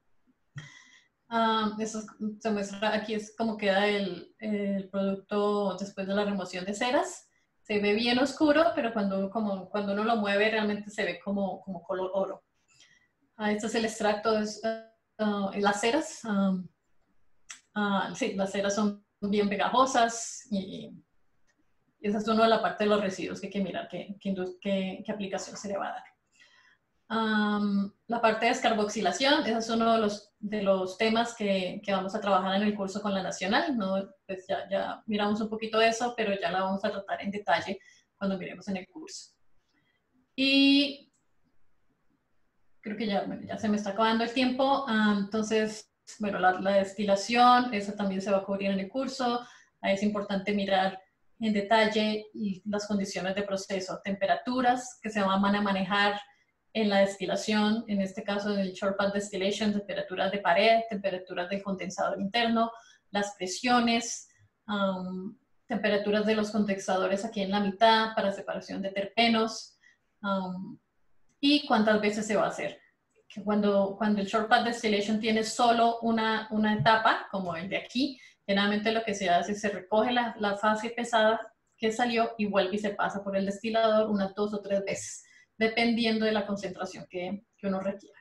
Um, eso se muestra aquí, es como queda el, el producto después de la remoción de ceras. Se ve bien oscuro, pero cuando, como, cuando uno lo mueve realmente se ve como, como color oro. Uh, este es el extracto de uh, las ceras. Um, uh, sí, las ceras son bien pegajosas y, y esa es una de la parte de los residuos que hay que mirar qué, qué, qué, qué aplicación se le va a dar. Um, la parte de descarboxilación, ese es uno de los, de los temas que, que vamos a trabajar en el curso con la Nacional, ¿no? Pues ya, ya miramos un poquito de eso, pero ya la vamos a tratar en detalle cuando miremos en el curso. Y creo que ya, bueno, ya se me está acabando el tiempo, um, entonces, bueno, la, la destilación, eso también se va a cubrir en el curso. Ahí es importante mirar en detalle las condiciones de proceso, temperaturas que se van a manejar en la destilación, en este caso en el short path distillation, temperaturas de pared, temperaturas del condensador interno, las presiones, um, temperaturas de los condensadores aquí en la mitad para separación de terpenos, um, y cuántas veces se va a hacer. Que cuando, cuando el short path distillation tiene solo una, una etapa, como el de aquí, generalmente lo que se hace es se recoge la, la fase pesada que salió y vuelve y se pasa por el destilador unas dos o tres veces, dependiendo de la concentración que, que uno requiera.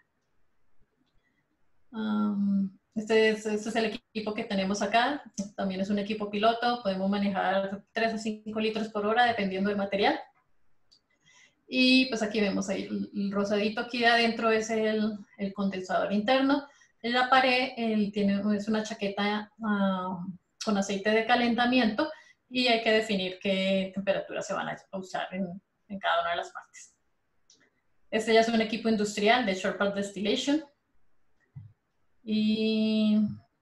Um, este, es, este es el equipo que tenemos acá. También es un equipo piloto. Podemos manejar tres a cinco litros por hora dependiendo del material. Y pues aquí vemos ahí el, el rosadito aquí de adentro es el, el condensador interno. En la pared él tiene, es una chaqueta uh, con aceite de calentamiento y hay que definir qué temperaturas se van a usar en, en cada una de las partes. Este ya es un equipo industrial de short path distillation. Y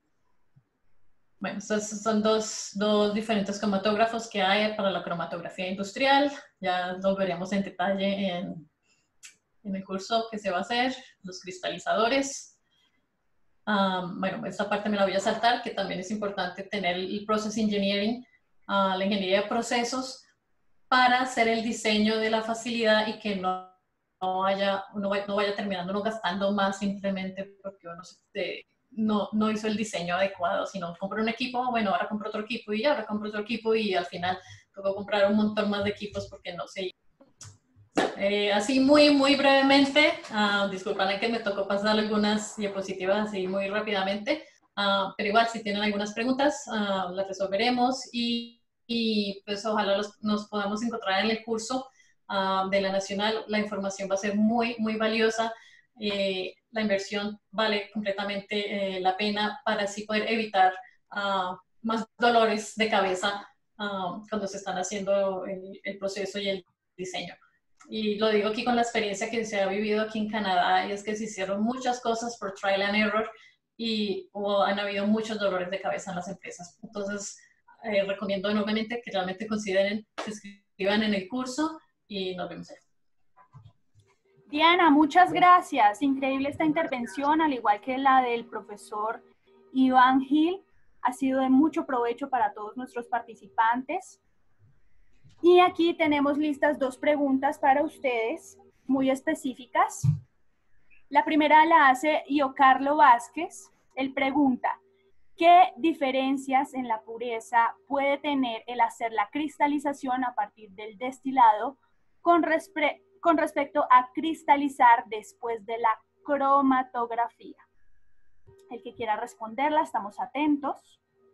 bueno, estos son dos, dos diferentes cromatógrafos que hay para la cromatografía industrial. Ya lo veremos en detalle en, en el curso que se va a hacer, los cristalizadores. Um, bueno, esta parte me la voy a saltar, que también es importante tener el process engineering, uh, la ingeniería de procesos, para hacer el diseño de la facilidad y que no, no, vaya, no, vaya, no vaya terminando uno gastando más simplemente porque uno se, no, no hizo el diseño adecuado, sino compró un equipo, bueno, ahora compro otro equipo y ahora compro otro equipo y al final tengo que comprar un montón más de equipos porque no sé. Eh, así muy, muy brevemente, uh, disculpen que me tocó pasar algunas diapositivas así muy rápidamente, uh, pero igual si tienen algunas preguntas uh, las resolveremos y, y pues ojalá los, nos podamos encontrar en el curso uh, de la Nacional. La información va a ser muy, muy valiosa. Eh, la inversión vale completamente eh, la pena para así poder evitar uh, más dolores de cabeza uh, cuando se están haciendo el, el proceso y el diseño. Y lo digo aquí con la experiencia que se ha vivido aquí en Canadá, y es que se hicieron muchas cosas por trial and error y oh, han habido muchos dolores de cabeza en las empresas. Entonces, eh, recomiendo enormemente que realmente consideren, se inscriban en el curso y nos vemos ahí. Diana, muchas gracias. Increíble esta intervención, al igual que la del profesor Iván Gil. Ha sido de mucho provecho para todos nuestros participantes. Y aquí tenemos listas dos preguntas para ustedes, muy específicas. La primera la hace Iocarlo Vázquez. Él pregunta, ¿qué diferencias en la pureza puede tener el hacer la cristalización a partir del destilado con, respe- con respecto a cristalizar después de la cromatografía? El que quiera responderla, estamos atentos.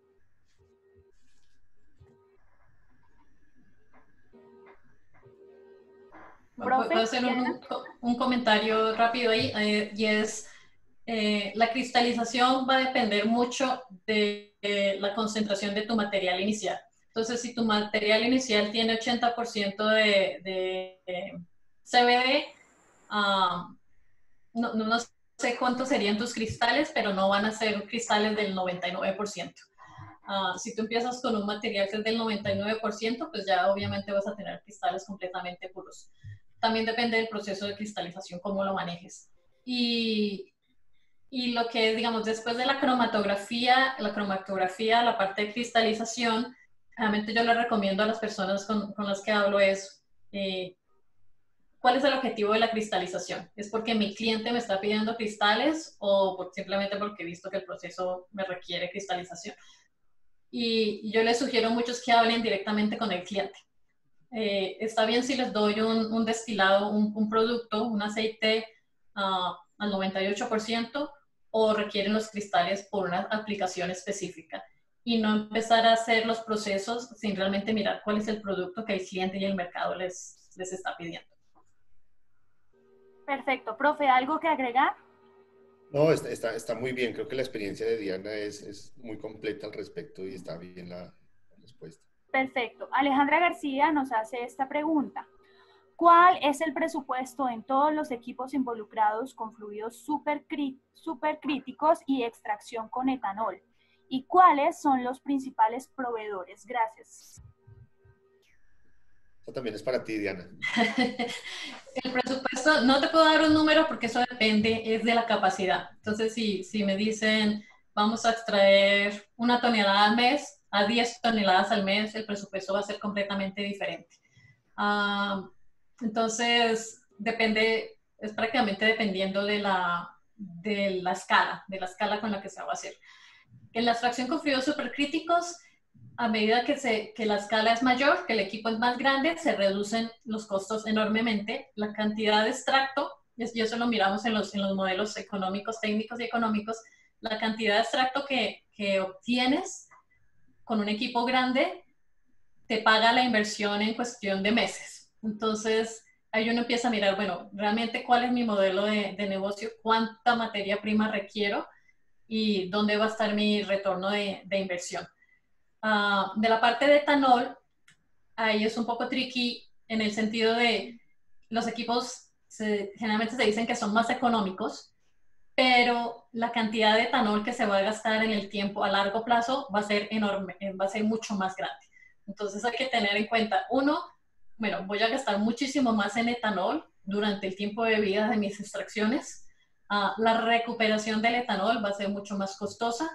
Profe, ¿puedo hacer un, un comentario rápido ahí? Eh, y es, eh, la cristalización va a depender mucho de, de la concentración de tu material inicial. Entonces, si tu material inicial tiene ochenta por ciento de, de, de C B D, um, no, no sé cuántos serían tus cristales, pero no van a ser cristales del noventa y nueve por ciento. Uh, si tú empiezas con un material que es del noventa y nueve por ciento, pues ya obviamente vas a tener cristales completamente puros. También depende del proceso de cristalización, cómo lo manejes. Y, y lo que es, digamos, después de la cromatografía, la cromatografía, la parte de cristalización, realmente yo le recomiendo a las personas con, con las que hablo es, eh, ¿cuál es el objetivo de la cristalización? ¿Es porque mi cliente me está pidiendo cristales o por, simplemente porque he visto que el proceso me requiere cristalización? Y yo les sugiero a muchos que hablen directamente con el cliente. Eh, está bien si les doy un, un destilado, un, un producto, un aceite uh, al noventa y ocho por ciento o requieren los cristales por una aplicación específica y no empezar a hacer los procesos sin realmente mirar cuál es el producto que el cliente y el mercado les, les está pidiendo. Perfecto. Profe, ¿algo que agregar? No, está, está, está muy bien. Creo que la experiencia de Diana es, es muy completa al respecto y está bien la, la respuesta. Perfecto. Alejandra García nos hace esta pregunta. ¿Cuál es el presupuesto en todos los equipos involucrados con fluidos supercríticos y extracción con etanol? ¿Y cuáles son los principales proveedores? Gracias. Eso también es para ti, Diana. El presupuesto, no te puedo dar un número porque eso depende, es de la capacidad. Entonces, si, si me dicen, vamos a extraer una tonelada al mes, a diez toneladas al mes, el presupuesto va a ser completamente diferente. Uh, entonces, depende, es prácticamente dependiendo de la, de la escala, de la escala con la que se va a hacer. En la extracción con fluidos supercríticos, a medida que, se, que la escala es mayor, que el equipo es más grande, se reducen los costos enormemente. La cantidad de extracto, y eso lo miramos en los, en los modelos económicos, técnicos y económicos, la cantidad de extracto que, que obtienes con un equipo grande te paga la inversión en cuestión de meses. Entonces, ahí uno empieza a mirar, bueno, realmente cuál es mi modelo de, de negocio, cuánta materia prima requiero y dónde va a estar mi retorno de, de inversión. Uh, de la parte de etanol, ahí es un poco tricky en el sentido de los equipos se, generalmente se dicen que son más económicos, pero la cantidad de etanol que se va a gastar en el tiempo a largo plazo va a ser enorme, va a ser mucho más grande. Entonces hay que tener en cuenta, uno, bueno, voy a gastar muchísimo más en etanol durante el tiempo de vida de mis extracciones. Uh, la recuperación del etanol va a ser mucho más costosa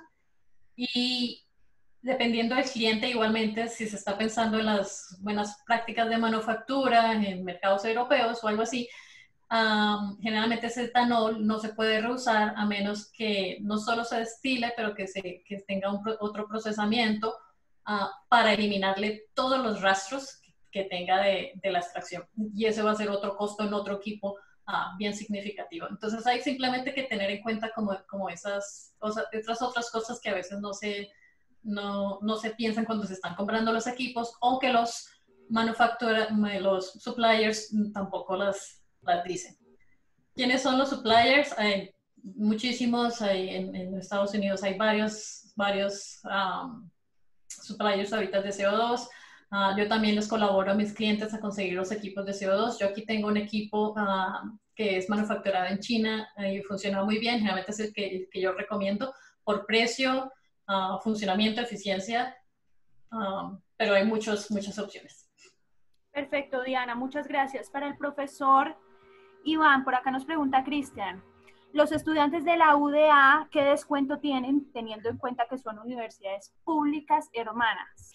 y dependiendo del cliente, igualmente, si se está pensando en las buenas prácticas de manufactura en mercados europeos o algo así, um, generalmente ese etanol no se puede reusar a menos que no solo se destile, pero que, se, que tenga un, otro procesamiento uh, para eliminarle todos los rastros que tenga de, de la extracción. Y ese va a ser otro costo en otro equipo uh, bien significativo. Entonces hay simplemente que tener en cuenta como, como esas, cosas, esas otras cosas que a veces no se... No, no se piensan cuando se están comprando los equipos o que los manufactura, los suppliers tampoco las, las dicen. ¿Quiénes son los suppliers? Hay muchísimos, hay en, en Estados Unidos hay varios, varios um, suppliers ahorita de C O dos. Uh, yo también les colaboro a mis clientes a conseguir los equipos de C O dos. Yo aquí tengo un equipo uh, que es manufacturado en China y funciona muy bien. Generalmente es el que, el que yo recomiendo por precio, Uh, funcionamiento, eficiencia, um, pero hay muchos, muchas opciones. Perfecto, Diana, muchas gracias. Para el profesor Iván, por acá nos pregunta Cristian, ¿los estudiantes de la U D A qué descuento tienen teniendo en cuenta que son universidades públicas hermanas?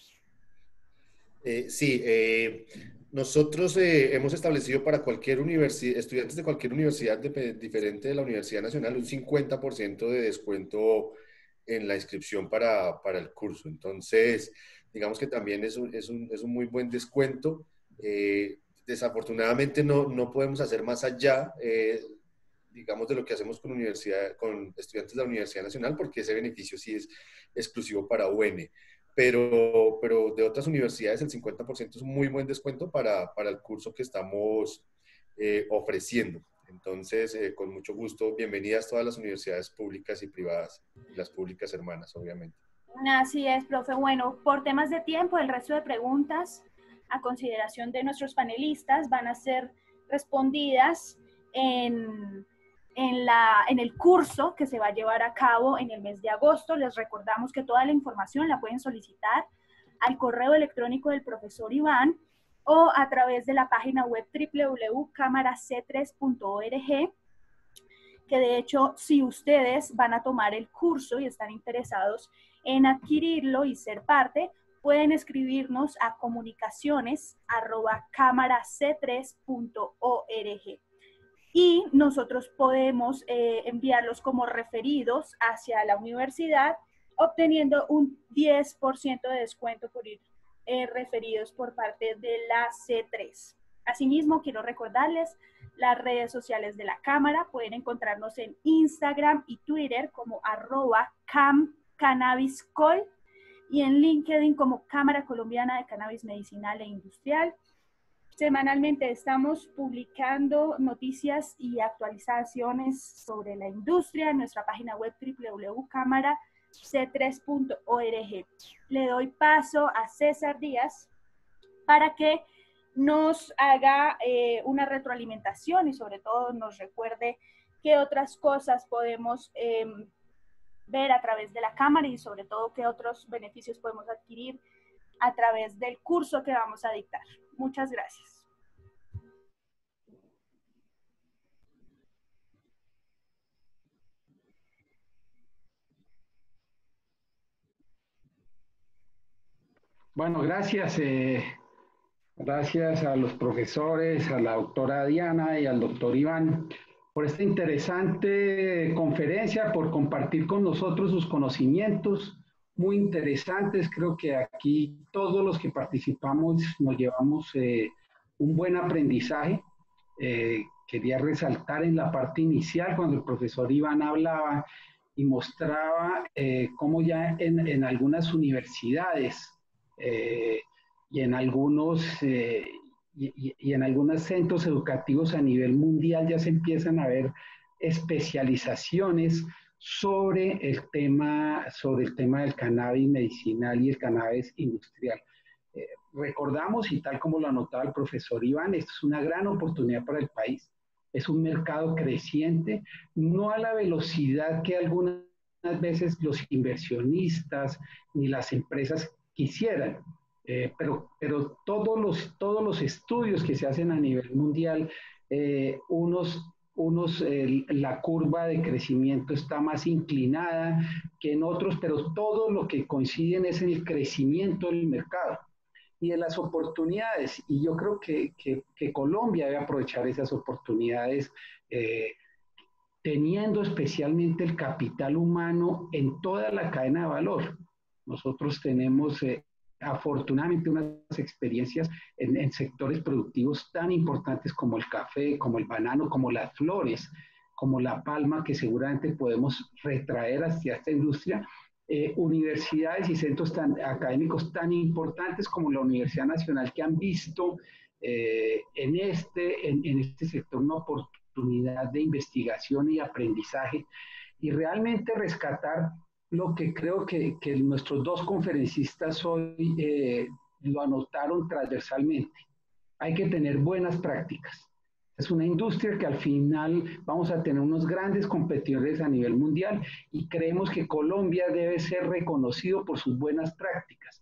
Eh, sí, eh, nosotros eh, hemos establecido para cualquier universidad, estudiantes de cualquier universidad de, diferente de la Universidad Nacional, un cincuenta por ciento de descuento en la inscripción para, para el curso. Entonces, digamos que también es un, es un, es un muy buen descuento. Eh, desafortunadamente no, no podemos hacer más allá, eh, digamos, de lo que hacemos con, universidad, con estudiantes de la Universidad Nacional, porque ese beneficio sí es exclusivo para U N. Pero, pero de otras universidades el cincuenta por ciento es un muy buen descuento para, para el curso que estamos eh, ofreciendo. Entonces, eh, con mucho gusto, bienvenidas todas las universidades públicas y privadas, las públicas hermanas, obviamente. Así es, profe. Bueno, por temas de tiempo, el resto de preguntas a consideración de nuestros panelistas van a ser respondidas en, en, la, en el curso que se va a llevar a cabo en el mes de agosto. Les recordamos que toda la información la pueden solicitar al correo electrónico del profesor Iván o a través de la página web doble u doble u doble u punto cámara c tres punto org, que de hecho, si ustedes van a tomar el curso y están interesados en adquirirlo y ser parte, pueden escribirnos a comunicaciones arroba cámara c tres punto org y nosotros podemos eh, enviarlos como referidos hacia la universidad, obteniendo un diez por ciento de descuento por ir Eh, referidos por parte de la C tres. Asimismo, quiero recordarles las redes sociales de la Cámara. Pueden encontrarnos en Instagram y Twitter como arroba camcannabiscol y en LinkedIn como Cámara Colombiana de Cannabis Medicinal e Industrial. Semanalmente estamos publicando noticias y actualizaciones sobre la industria en nuestra página web doble u doble u doble u punto cámara c tres punto org. Le doy paso a César Díaz para que nos haga eh, una retroalimentación y sobre todo nos recuerde qué otras cosas podemos eh, ver a través de la Cámara y sobre todo qué otros beneficios podemos adquirir a través del curso que vamos a dictar. Muchas gracias. Bueno, gracias. Eh, gracias a los profesores, a la doctora Diana y al doctor Iván por esta interesante conferencia, por compartir con nosotros sus conocimientos muy interesantes. Creo que aquí todos los que participamos nos llevamos eh, un buen aprendizaje. Eh, quería resaltar en la parte inicial, cuando el profesor Iván hablaba y mostraba eh, cómo ya en, en algunas universidades Eh, y en algunos eh, y, y en algunos centros educativos a nivel mundial ya se empiezan a ver especializaciones sobre el tema, sobre el tema del cannabis medicinal y el cannabis industrial. Eh, recordamos, y tal como lo anotaba el profesor Iván, esto es una gran oportunidad para el país. Es un mercado creciente, no a la velocidad que algunas veces los inversionistas ni las empresas quisieran, eh, pero, pero todos, los, todos los estudios que se hacen a nivel mundial, eh, unos, unos eh, la curva de crecimiento está más inclinada que en otros, pero todo lo que coinciden es en el crecimiento del mercado y de las oportunidades. Y yo creo que, que, que Colombia debe aprovechar esas oportunidades, eh, teniendo especialmente el capital humano en toda la cadena de valor. Nosotros tenemos eh, afortunadamente unas experiencias en, en sectores productivos tan importantes como el café, como el banano, como las flores, como la palma, que seguramente podemos retraer hacia esta industria. Eh, universidades y centros tan, académicos tan importantes como la Universidad Nacional, que han visto eh, en, este, en, en este sector una oportunidad de investigación y aprendizaje, y realmente rescatar lo que creo que, que nuestros dos conferencistas hoy eh, lo anotaron transversalmente. Hay que tener buenas prácticas. Es una industria que al final vamos a tener unos grandes competidores a nivel mundial y creemos que Colombia debe ser reconocido por sus buenas prácticas.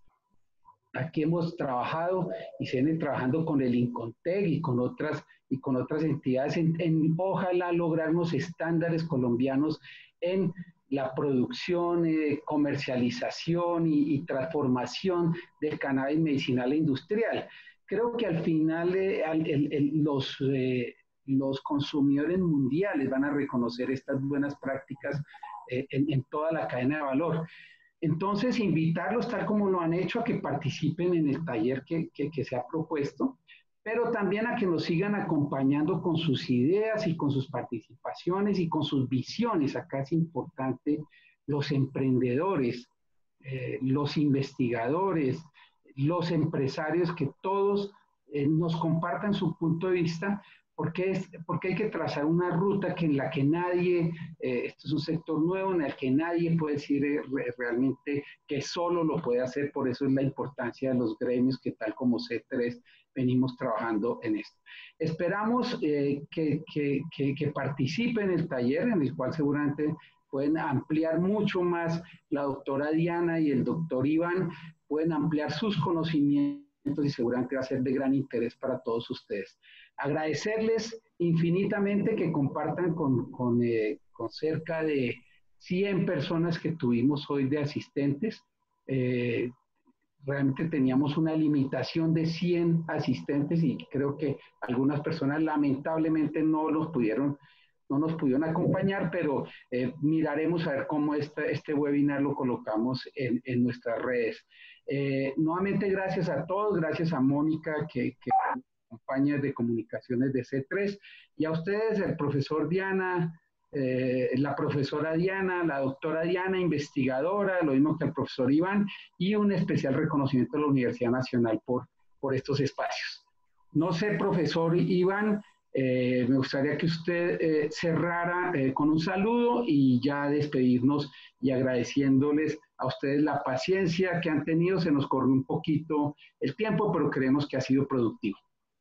Aquí hemos trabajado y se viene trabajando con el INCONTEC y con otras, y con otras entidades en, en ojalá lograr unos estándares colombianos en la producción, eh, comercialización y, y transformación del cannabis medicinal e industrial. Creo que al final eh, el, el, el, los, eh, los consumidores mundiales van a reconocer estas buenas prácticas eh, en, en toda la cadena de valor. Entonces, invitarlos, tal como lo han hecho, a que participen en el taller que, que, que se ha propuesto, pero también a que nos sigan acompañando con sus ideas y con sus participaciones y con sus visiones. Acá es importante los emprendedores, eh, los investigadores, los empresarios, que todos eh, nos compartan su punto de vista, porque, es, porque hay que trazar una ruta que en la que nadie, eh, esto es un sector nuevo en el que nadie puede decir eh, realmente que solo lo puede hacer. Por eso es la importancia de los gremios que, tal como C tres, venimos trabajando en esto. Esperamos eh, que, que, que, que participen en el taller, en el cual seguramente pueden ampliar mucho más la doctora Diana y el doctor Iván, pueden ampliar sus conocimientos y seguramente va a ser de gran interés para todos ustedes. Agradecerles infinitamente que compartan con, con, eh, con cerca de cien personas que tuvimos hoy de asistentes. Eh, realmente teníamos una limitación de cien asistentes y creo que algunas personas lamentablemente no los pudieron no nos pudieron acompañar, pero eh, miraremos a ver cómo este, este webinar lo colocamos en, en nuestras redes. Eh, nuevamente, gracias a todos, gracias a Mónica, que, que acompaña de comunicaciones de C tres, y a ustedes, el profesor Diana, eh, la profesora Diana, la doctora Diana, investigadora, lo mismo que el profesor Iván, y un especial reconocimiento a la Universidad Nacional por, por estos espacios. No sé, profesor Iván, Eh, me gustaría que usted eh, cerrara eh, con un saludo y ya despedirnos y agradeciéndoles a ustedes la paciencia que han tenido. Se nos corrió un poquito el tiempo, pero creemos que ha sido productivo.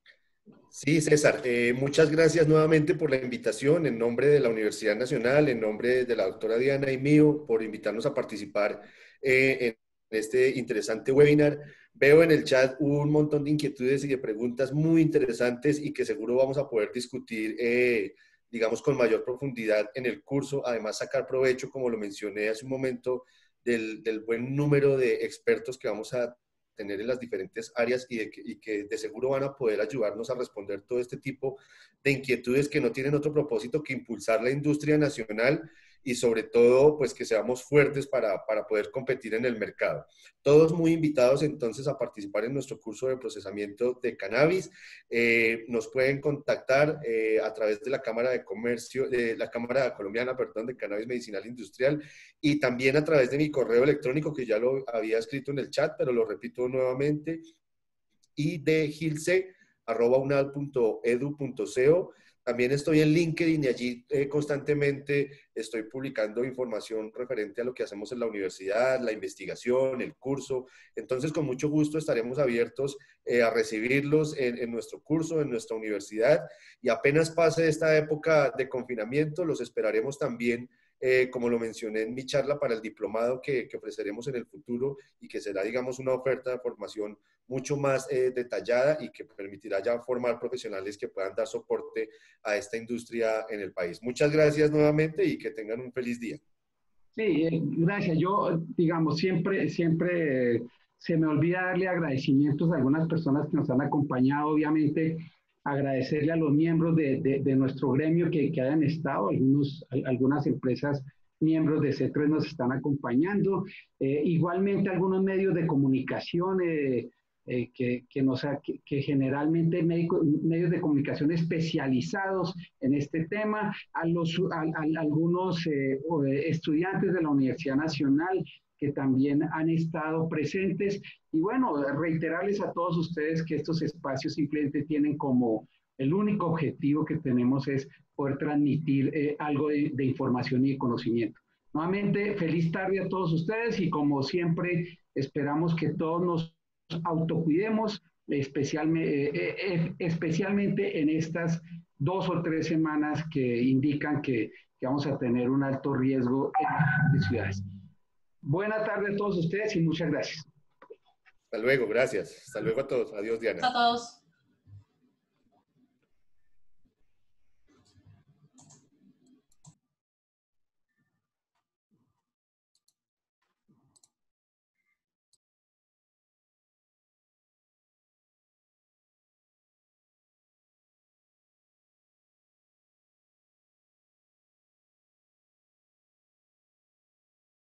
Sí, César, eh, muchas gracias nuevamente por la invitación en nombre de la Universidad Nacional, en nombre de la doctora Diana y mío, por invitarnos a participar eh, en este interesante webinar. Veo en el chat un montón de inquietudes y de preguntas muy interesantes y que seguro vamos a poder discutir, eh, digamos, con mayor profundidad en el curso. Además, sacar provecho, como lo mencioné hace un momento, del, del buen número de expertos que vamos a tener en las diferentes áreas y, de que, y que de seguro van a poder ayudarnos a responder todo este tipo de inquietudes que no tienen otro propósito que impulsar la industria nacional y sobre todo, pues que seamos fuertes para, para poder competir en el mercado. Todos muy invitados entonces a participar en nuestro curso de procesamiento de cannabis. Eh, nos pueden contactar eh, a través de la Cámara de Comercio, de la Cámara Colombiana, perdón, de Cannabis Medicinal Industrial, y también a través de mi correo electrónico, que ya lo había escrito en el chat, pero lo repito nuevamente, y de gilce arroba unal punto edu punto co. También estoy en LinkedIn y allí eh, constantemente estoy publicando información referente a lo que hacemos en la universidad, la investigación, el curso. Entonces, con mucho gusto estaremos abiertos eh, a recibirlos en, en nuestro curso, en nuestra universidad. Y apenas pase esta época de confinamiento, los esperaremos también, eh, como lo mencioné en mi charla, para el diplomado que, que ofreceremos en el futuro y que será, digamos, una oferta de formación mucho más eh, detallada y que permitirá ya formar profesionales que puedan dar soporte a esta industria en el país. Muchas gracias nuevamente y que tengan un feliz día. Sí, eh, gracias. Yo, digamos, siempre, siempre eh, se me olvida darle agradecimientos a algunas personas que nos han acompañado. Obviamente, agradecerle a los miembros de, de, de nuestro gremio que, que hayan estado. Algunos, algunas empresas miembros de C tres nos están acompañando. Eh, igualmente, algunos medios de comunicación eh, eh, que, que, nos ha, que, que generalmente médico, medios de comunicación especializados en este tema, a, los, a, a algunos eh, estudiantes de la Universidad Nacional que también han estado presentes. Y bueno, reiterarles a todos ustedes que estos espacios simplemente tienen como el único objetivo que tenemos es poder transmitir eh, algo de, de información y de conocimiento. Nuevamente, feliz tarde a todos ustedes y como siempre esperamos que todos nos autocuidemos, especialmente, eh, eh, especialmente en estas dos o tres semanas que indican que, que vamos a tener un alto riesgo en las ciudades. Buena tarde a todos ustedes y muchas gracias. Hasta luego, gracias. Hasta luego a todos. Adiós, Diana. A todos.